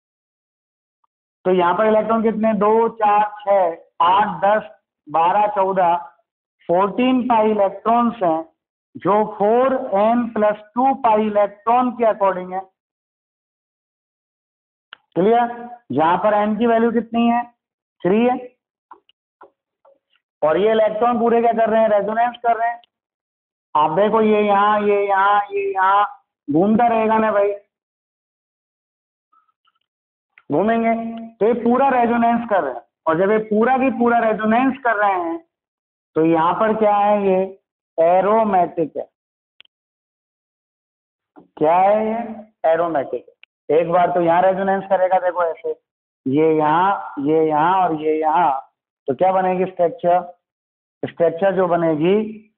तो यहाँ पर इलेक्ट्रॉन कितने, दो चार छः आठ दस बारह चौदह फोर्टीन पाई इलेक्ट्रॉन्स हैं जो four n plus two pi electron के अकॉर्डिंग है, क्लियर। जहां पर एन की वैल्यू कितनी है, थ्री है। और ये इलेक्ट्रॉन पूरे क्या कर रहे हैं, रेजोनेंस कर रहे हैं। आप देखो ये यहाँ ये यहाँ ये यहाँ घूमता रहेगा ना भाई, घूमेंगे। तो ये पूरा रेजोनेंस कर रहे हैं, और जब ये पूरा की पूरा रेजोनेंस कर रहे हैं तो यहाँ पर क्या है, ये एरोमेटिक है। क्या है ये, एरोमेटिक है। एक बार तो यहाँ रेजोनेंस करेगा, देखो ऐसे, ये यहाँ ये यहाँ और ये यहाँ, तो क्या बनेगी स्ट्रक्चर, स्ट्रक्चर जो बनेगी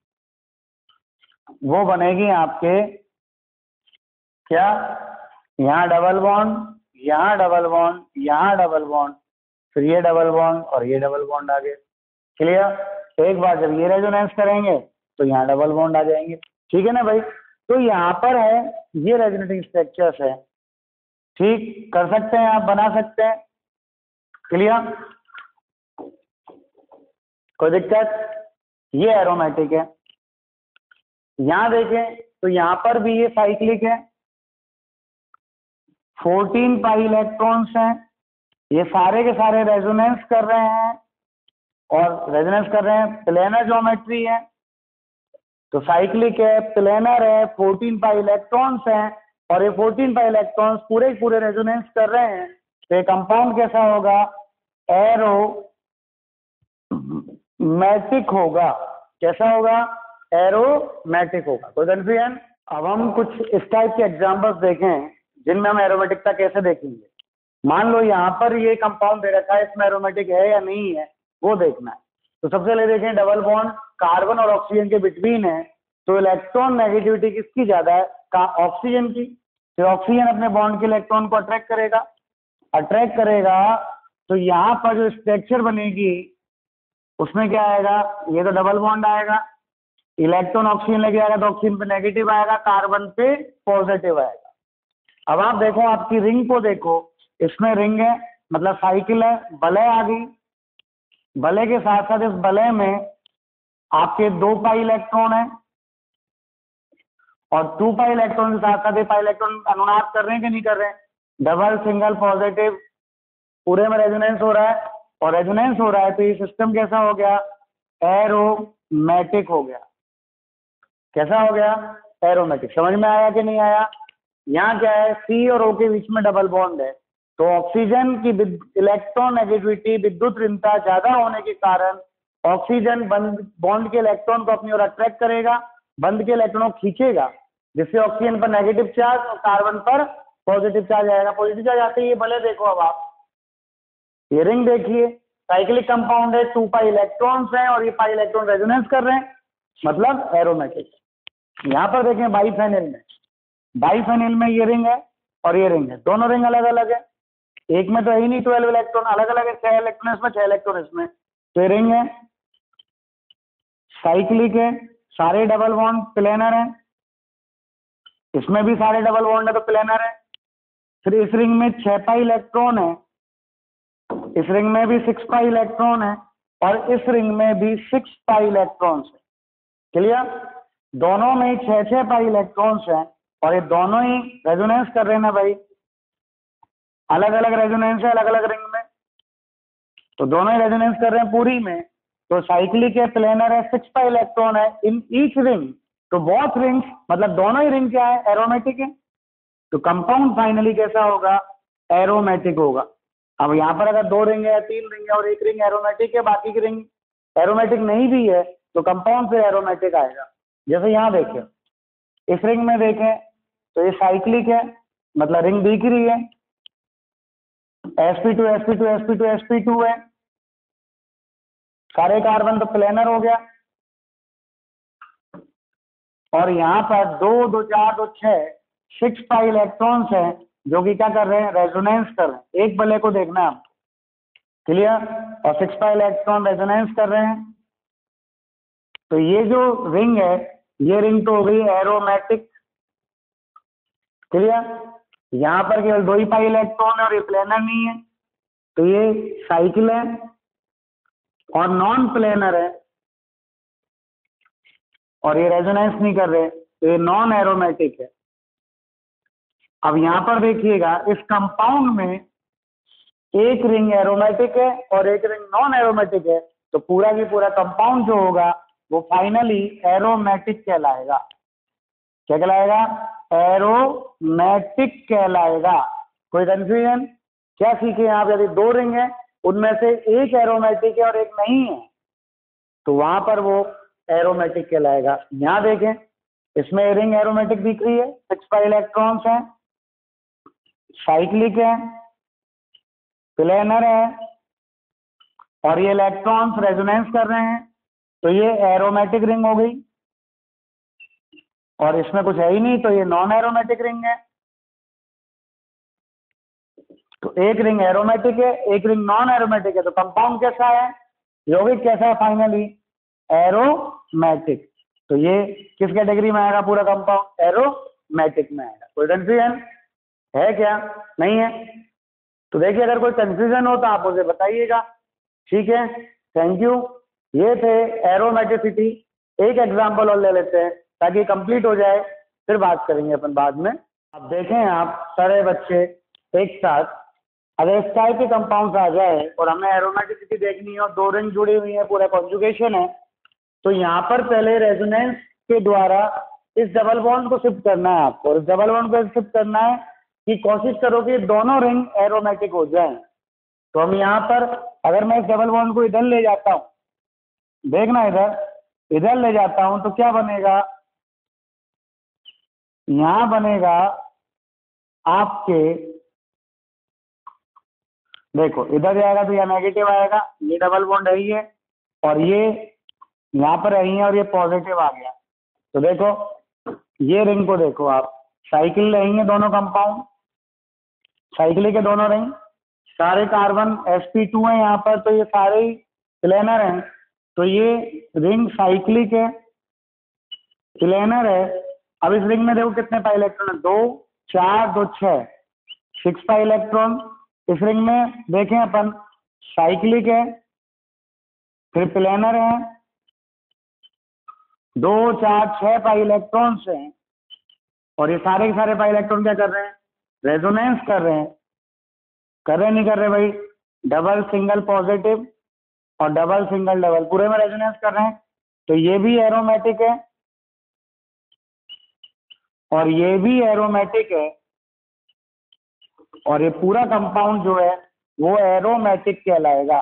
वो बनेगी आपके क्या, यहाँ डबल बॉन्ड, यहाँ डबल बॉन्ड, यहाँ डबल बॉन्ड, फिर ये डबल बॉन्ड और ये डबल बॉन्ड आ गए, क्लियर। एक बार जब ये रेजोनेंस करेंगे तो यहाँ डबल बॉन्ड आ जाएंगे, ठीक है ना भाई। तो यहाँ पर है ये रेजोनेटिंग स्ट्रक्चर्स है, ठीक, कर सकते हैं आप, बना सकते हैं, क्लियर, कोई दिक्कत। ये एरोमेटिक है। यहाँ देखें तो यहाँ पर भी ये साइक्लिक है, फोर्टीन पाई इलेक्ट्रॉन्स हैं, ये सारे के सारे रेजोनेंस कर रहे हैं, और रेजोनेंस कर रहे हैं, प्लेनर ज्योमेट्री है तो साइक्लिक है, प्लेनर है, फोर्टीन पाई इलेक्ट्रॉन्स हैं, और ये फोर्टीन पाई इलेक्ट्रॉन्स पूरे पूरे रेजोनेंस कर रहे हैं। तो ये कंपाउंड कैसा होगा, एरोमेटिक होगा। कैसा होगा, एरोमेटिक होगा। कोई कंफ्यूजन। अब हम कुछ इस टाइप के एग्जांपल्स देखें जिनमें हम एरोमेटिकता कैसे देखेंगे। मान लो यहाँ पर ये कंपाउंड दे रखा है, इसमें एरोमेटिक है या नहीं है वो देखना है। तो सबसे पहले देखें, डबल बॉन्ड कार्बन और ऑक्सीजन के बिटवीन है, तो इलेक्ट्रॉन नेगेटिविटी किसकी ज्यादा है, का ऑक्सीजन की। फिर ऑक्सीजन अपने बॉन्ड के इलेक्ट्रॉन को अट्रैक्ट करेगा, अट्रैक्ट करेगा तो यहाँ पर जो स्ट्रक्चर बनेगी उसमें क्या आएगा, ये तो डबल बॉन्ड आएगा, इलेक्ट्रॉन ऑक्सीजन लेके आएगा तो ऑक्सीजन पे नेगेटिव आएगा, कार्बन पे पॉजिटिव आएगा। अब आप देखो आपकी रिंग को देखो, इसमें रिंग है मतलब साइकिल है, बलय आ गई, बलय के साथ साथ इस बलय में आपके दो पाई इलेक्ट्रॉन है, और टू पाई इलेक्ट्रॉन के साथ साथ ये पाई इलेक्ट्रॉन अनुनाद कर रहे हैं कि नहीं कर रहे हैं, डबल सिंगल पॉजिटिव, पूरे में रेजोनेंस हो रहा है, और रेजोनेंस हो रहा है तो ये सिस्टम कैसा हो गया, एरोमेटिक हो गया। कैसा हो गया, एरोमेटिक। समझ में आया कि नहीं आया। यहाँ क्या है, सी और ओ के बीच में डबल बॉन्ड है, तो ऑक्सीजन की इलेक्ट्रॉन नेगेटिविटी, विद्युत ऋणता ज्यादा होने के कारण ऑक्सीजन बंद बॉन्ड के इलेक्ट्रॉन को अपनी ओर अट्रैक्ट करेगा, बंद के इलेक्ट्रॉन को खींचेगा, जिससे ऑक्सीजन पर नेगेटिव चार्ज और कार्बन पर पॉजिटिव चार्ज आएगा। पॉजिटिव चार्ज आते ही ये भले देखो, अब आप ये रिंग देखिए, साइक्लिक कंपाउंड है, टू पाई इलेक्ट्रॉन्स हैं और ये पाई इलेक्ट्रॉन रेजोनेंस कर रहे हैं, मतलब एरोमेटिक। यहाँ पर देखें बाइफेनिल में, बाइफेनिल में ये रिंग है और ये रिंग है, दोनों रिंग अलग अलग है। एक में तो है ही नहीं ट्वेल्व इलेक्ट्रॉन, अलग अलग है, छह इलेक्ट्रॉन इसमें, छह इलेक्ट्रॉन इसमें, तो ये रिंग है, साइक्लिक है, सारे डबल बॉन्ड प्लेनर है, इसमें भी सारे डबल बॉन्ड है तो प्लेनर है। फिर इस रिंग में छह पाई इलेक्ट्रॉन है, इस रिंग में भी सिक्स पाई इलेक्ट्रॉन है और इस रिंग में भी सिक्स पाई इलेक्ट्रॉन्स है। क्लियर? दोनों में छह छह पाई इलेक्ट्रॉन्स हैं और ये दोनों ही रेजोनेंस कर रहे हैं ना भाई, अलग अलग रेजोनेंस है अलग अलग रिंग में, तो दोनों ही रेजोनेंस कर रहे हैं पूरी में। तो साइक्लिक है, प्लेनर है, सिक्स पाई इलेक्ट्रॉन है इन ईच रिंग, तो बोथ रिंग्स मतलब दोनों ही रिंग क्या है, एरोमेटिक है। तो कंपाउंड फाइनली कैसा होगा, एरोमेटिक होगा। अब यहाँ पर अगर दो रिंग है, तीन रिंग है और एक रिंग एरोमेटिक है, बाकी की रिंग एरोमेटिक नहीं भी है, तो कंपाउंड फिर एरोमेटिक आएगा। जैसे यहाँ देखें, इस रिंग में देखें तो ये साइक्लिक है, मतलब रिंग दिख रही है, s p two s p two s p two s p two है, सारे कार्बन तो प्लेनर हो गया। और यहाँ पर दो दो चार दो छह सिक्स पाई इलेक्ट्रॉन्स हैं जो कि क्या कर रहे हैं, रेजोनेंस कर रहे हैं। एक बल्ले को देखना है आप, क्लियर? और सिक्स पाई इलेक्ट्रॉन रेजोनेंस कर रहे हैं। तो ये जो रिंग है, ये रिंग तो हो गई एरोमेटिक। क्लियर? यहाँ पर केवल दो ही पाई इलेक्ट्रॉन है और ये प्लेनर नहीं है, तो ये साइकिल है और नॉन प्लेनर है और ये रेजोनेंस नहीं कर रहे, तो ये नॉन एरोमेटिक है। अब यहाँ पर देखिएगा, इस कंपाउंड में एक रिंग एरोमेटिक है और एक रिंग नॉन एरोमेटिक है, तो पूरा की पूरा कंपाउंड जो होगा वो फाइनली एरोमेटिक कहलाएगा। क्या कहलाएगा? एरोमेटिक कहलाएगा। कोई कंफ्यूजन? क्या सीखे आप? यदि दो रिंग है, उनमें से एक एरोमेटिक है और एक नहीं है, तो वहां पर वो एरोमेटिक कहलाएगा। यहाँ देखें, इसमें रिंग एरोमेटिक दिख रही है, सिक्स पाई इलेक्ट्रॉन्स हैं, साइक्लिक है, प्लेनर है और ये इलेक्ट्रॉन्स रेजोनेंस कर रहे हैं, तो ये एरोमेटिक रिंग हो गई। और इसमें कुछ है ही नहीं, तो ये नॉन एरोमेटिक रिंग है। तो एक रिंग एरोमेटिक है, एक रिंग नॉन एरोमेटिक है, तो कंपाउंड कैसा है, यौगिक कैसा है, फाइनली एरोमेटिक। तो ये किस कैटेगरी में आएगा, पूरा कंपाउंड एरोमेटिक में आएगा। कोई कंफ्यूजन है क्या? नहीं है? तो देखिए, अगर कोई कंफ्यूजन हो तो आप मुझे बताइएगा। ठीक है, थैंक यू। ये थे एरोमेटिसिटी। एक एग्जांपल और ले लेते हैं ताकि कंप्लीट हो जाए, फिर बात करेंगे अपन बाद में। अब देखें आप सारे बच्चे एक साथ, अगर इस टाइप के कंपाउंड्स आ जाए और हमें एरोमेटिसिटी देखनी है और दो रिंग जुड़ी हुई है, पूरा कॉन्जुगेशन है, तो यहाँ पर पहले रेजोनेंस के द्वारा इस डबल बॉन्ड को शिफ्ट करना है आपको। और इस डबल बॉन्ड को शिफ्ट करना है कि कोशिश करो कि दोनों रिंग एरोमेटिक हो जाएं। तो हम यहाँ पर, अगर मैं इस डबल बॉन्ड को इधर ले जाता हूँ, देखना इधर इधर ले जाता हूँ, तो क्या बनेगा, यहाँ बनेगा आपके, देखो इधर जाएगा तो यह नेगेटिव आएगा, ये डबल बॉन्ड है ही है, और ये यहाँ पर है ही है और ये पॉजिटिव आ गया। तो देखो ये रिंग को देखो आप, साइकिल रहेंगे दोनों कंपाउंड, साइक्लिक के दोनों रिंग, सारे कार्बन एस पी टू है यहाँ पर, तो ये सारे ही प्लेनर हैं। तो ये रिंग साइक्लिक है, प्लेनर है। अब इस रिंग में देखो कितने पाई इलेक्ट्रॉन है, दो चार दो छह, सिक्स पाई इलेक्ट्रॉन। इस रिंग में देखें अपन, साइक्लिक है, फिर प्लेनर है, दो चार छह पाई इलेक्ट्रॉन्स हैं और ये सारे के सारे पाई इलेक्ट्रॉन क्या कर रहे हैं, रेजोनेंस कर रहे हैं। कर रहे नहीं कर रहे भाई, डबल सिंगल पॉजिटिव और डबल सिंगल डबल पूरे में रेजोनेंस कर रहे हैं। तो ये भी एरोमेटिक है और ये भी एरोमेटिक है और ये पूरा कंपाउंड जो है वो एरोमेटिक कहलाएगा।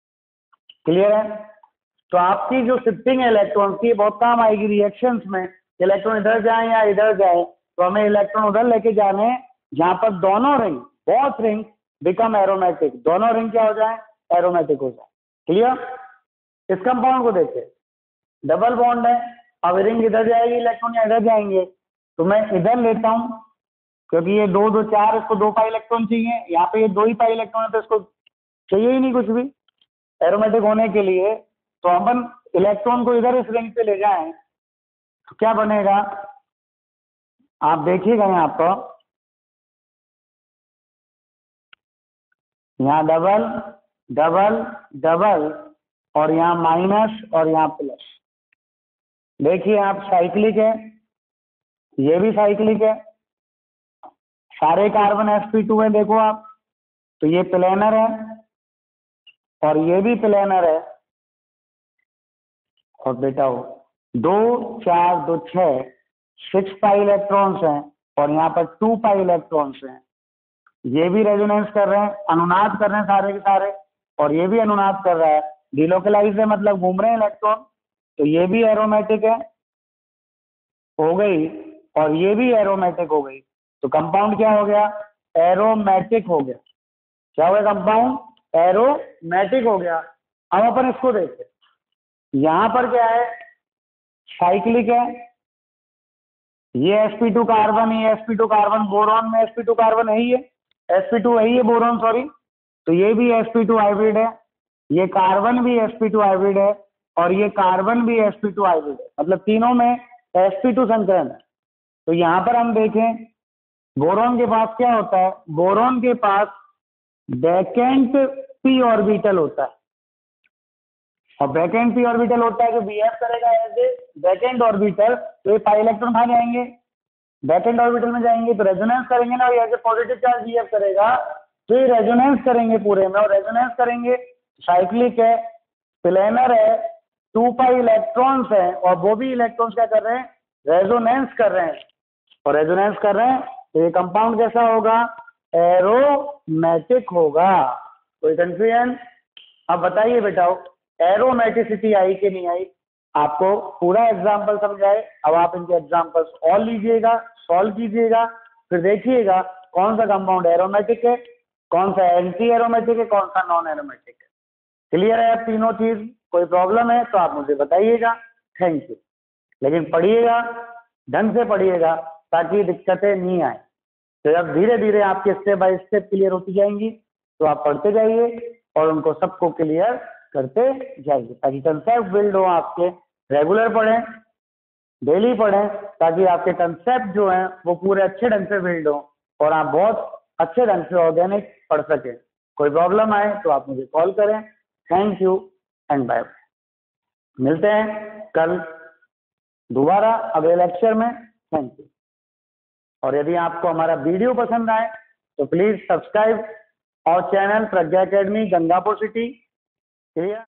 क्लियर है? तो आपकी जो शिफ्टिंग है इलेक्ट्रॉन की, बहुत काम आएगी रिएक्शंस में, इलेक्ट्रॉन इधर जाए या इधर जाए, तो हमें इलेक्ट्रॉन उधर लेके जाने हैं जहां पर दोनों ring, both ring become aromatic, दोनों रिंग क्या हो जाए, एरोमेटिक हो जाए। क्लियर? इस कंपाउंड को देखिए, डबल बॉन्ड है, अब रिंग इधर जाएगी, इलेक्ट्रॉन या इधर जाएंगे, तो मैं इधर लेता हूं क्योंकि ये दो दो चार, इसको दो पाई इलेक्ट्रॉन चाहिए, यहाँ पे ये दो ही पाई इलेक्ट्रॉन है तो इसको चाहिए ही नहीं कुछ भी एरोमेटिक होने के लिए। तो अपन इलेक्ट्रॉन को इधर इस रिंग पे ले जाएं तो क्या बनेगा, आप देखिएगा यहाँ पर, यहाँ डबल डबल डबल और यहाँ माइनस और यहाँ प्लस। देखिए आप साइक्लिक है, ये भी साइक्लिक है, सारे कार्बन एस पी टू है, देखो आप, तो ये प्लेनर है और ये भी प्लेनर है। और बेटा दो चार दो छः, सिक्स पाई इलेक्ट्रॉन्स हैं और यहाँ पर टू पाई इलेक्ट्रॉन्स हैं। ये भी रेजोनेंस कर रहे हैं, अनुनाद कर रहे हैं सारे के सारे, और ये भी अनुनाद कर रहा है, डिलोकलाइज है मतलब घूम रहे हैं इलेक्ट्रॉन, तो ये भी एरोमेटिक है हो गई और ये भी एरोमेटिक हो गई। तो कंपाउंड क्या हो गया, एरोमेटिक हो गया। क्या हो गया कंपाउंड, एरोमेटिक हो गया। अब अपन इसको देखते हैं, यहाँ पर क्या है, साइक्लिक है, ये एस पी टू कार्बन, ये s p two carbon, boron में एस पी टू कार्बन है ही है, एस पी टू है ही है, बोरॉन सॉरी, तो ये भी एस पी टू हाइब्रिड है, ये कार्बन भी एस पी टू हाइब्रिड है और ये कार्बन भी एस पी टू हाइब्रिड है, मतलब तीनों में एस पी टू संकरण है। तो यहाँ पर हम देखें बोरॉन के पास क्या होता है, बोरॉन के पास वैकेंट पी ऑर्बिटल होता है, और वैकेंट पी ऑर्बिटल होता है जो बिहेव करेगा एज ए वैकेंट ऑर्बिटल, तो ये पाई इलेक्ट्रॉन कहाँ जाएंगे, वैकेंट ऑर्बिटल में जाएंगे, तो रेजोनेंस करेंगे ना, ये as a positive charge behave करेगा, तो ये रेजोनेंस करेंगे पूरे में, और रेजोनेंस करेंगे, साइक्लिक है, प्लेनर है, टू पाई इलेक्ट्रॉन्स है, और वो भी इलेक्ट्रॉन्स क्या कर रहे हैं, रेजोनेंस कर रहे हैं, और रेजोनेंस कर रहे हैं, तो ये कंपाउंड कैसा होगा, एरोमेटिक होगा। कोई कंफ्यूजन? अब बताइए बेटा, एरोमेटिसिटी आई कि नहीं आई, आपको पूरा एग्जाम्पल समझाए, अब आप इनके एग्जाम्पल्स और लीजिएगा, सॉल्व कीजिएगा, फिर देखिएगा कौन सा कंपाउंड एरोमेटिक है, कौन सा एंटी एरोमेटिक है, कौन सा नॉन एरोमेटिक है। क्लियर है तीनों चीज? कोई प्रॉब्लम है तो आप मुझे बताइएगा। Thank you. लेकिन पढ़िएगा, ढंग से पढ़िएगा ताकि दिक्कतें नहीं आए। तो जब धीरे धीरे आपके स्टेप बाय स्टेप क्लियर होती जाएंगी तो आप पढ़ते जाइए और उनको सबको क्लियर करते जाइए, ताकि कंसेप्ट बिल्ड हो आपके। रेगुलर पढ़ें, डेली पढ़ें, ताकि आपके कंसेप्ट जो हैं वो पूरे अच्छे ढंग से बिल्ड हो और आप बहुत अच्छे ढंग से ऑर्गेनिक पढ़ सकें। कोई प्रॉब्लम आए तो आप मुझे कॉल करें। Thank you and bye. मिलते हैं कल दोबारा अगले लेक्चर में। Thank you. और यदि आपको हमारा वीडियो पसंद आए तो प्लीज सब्सक्राइब और channel Pragya Academy Gangapur City. Clear?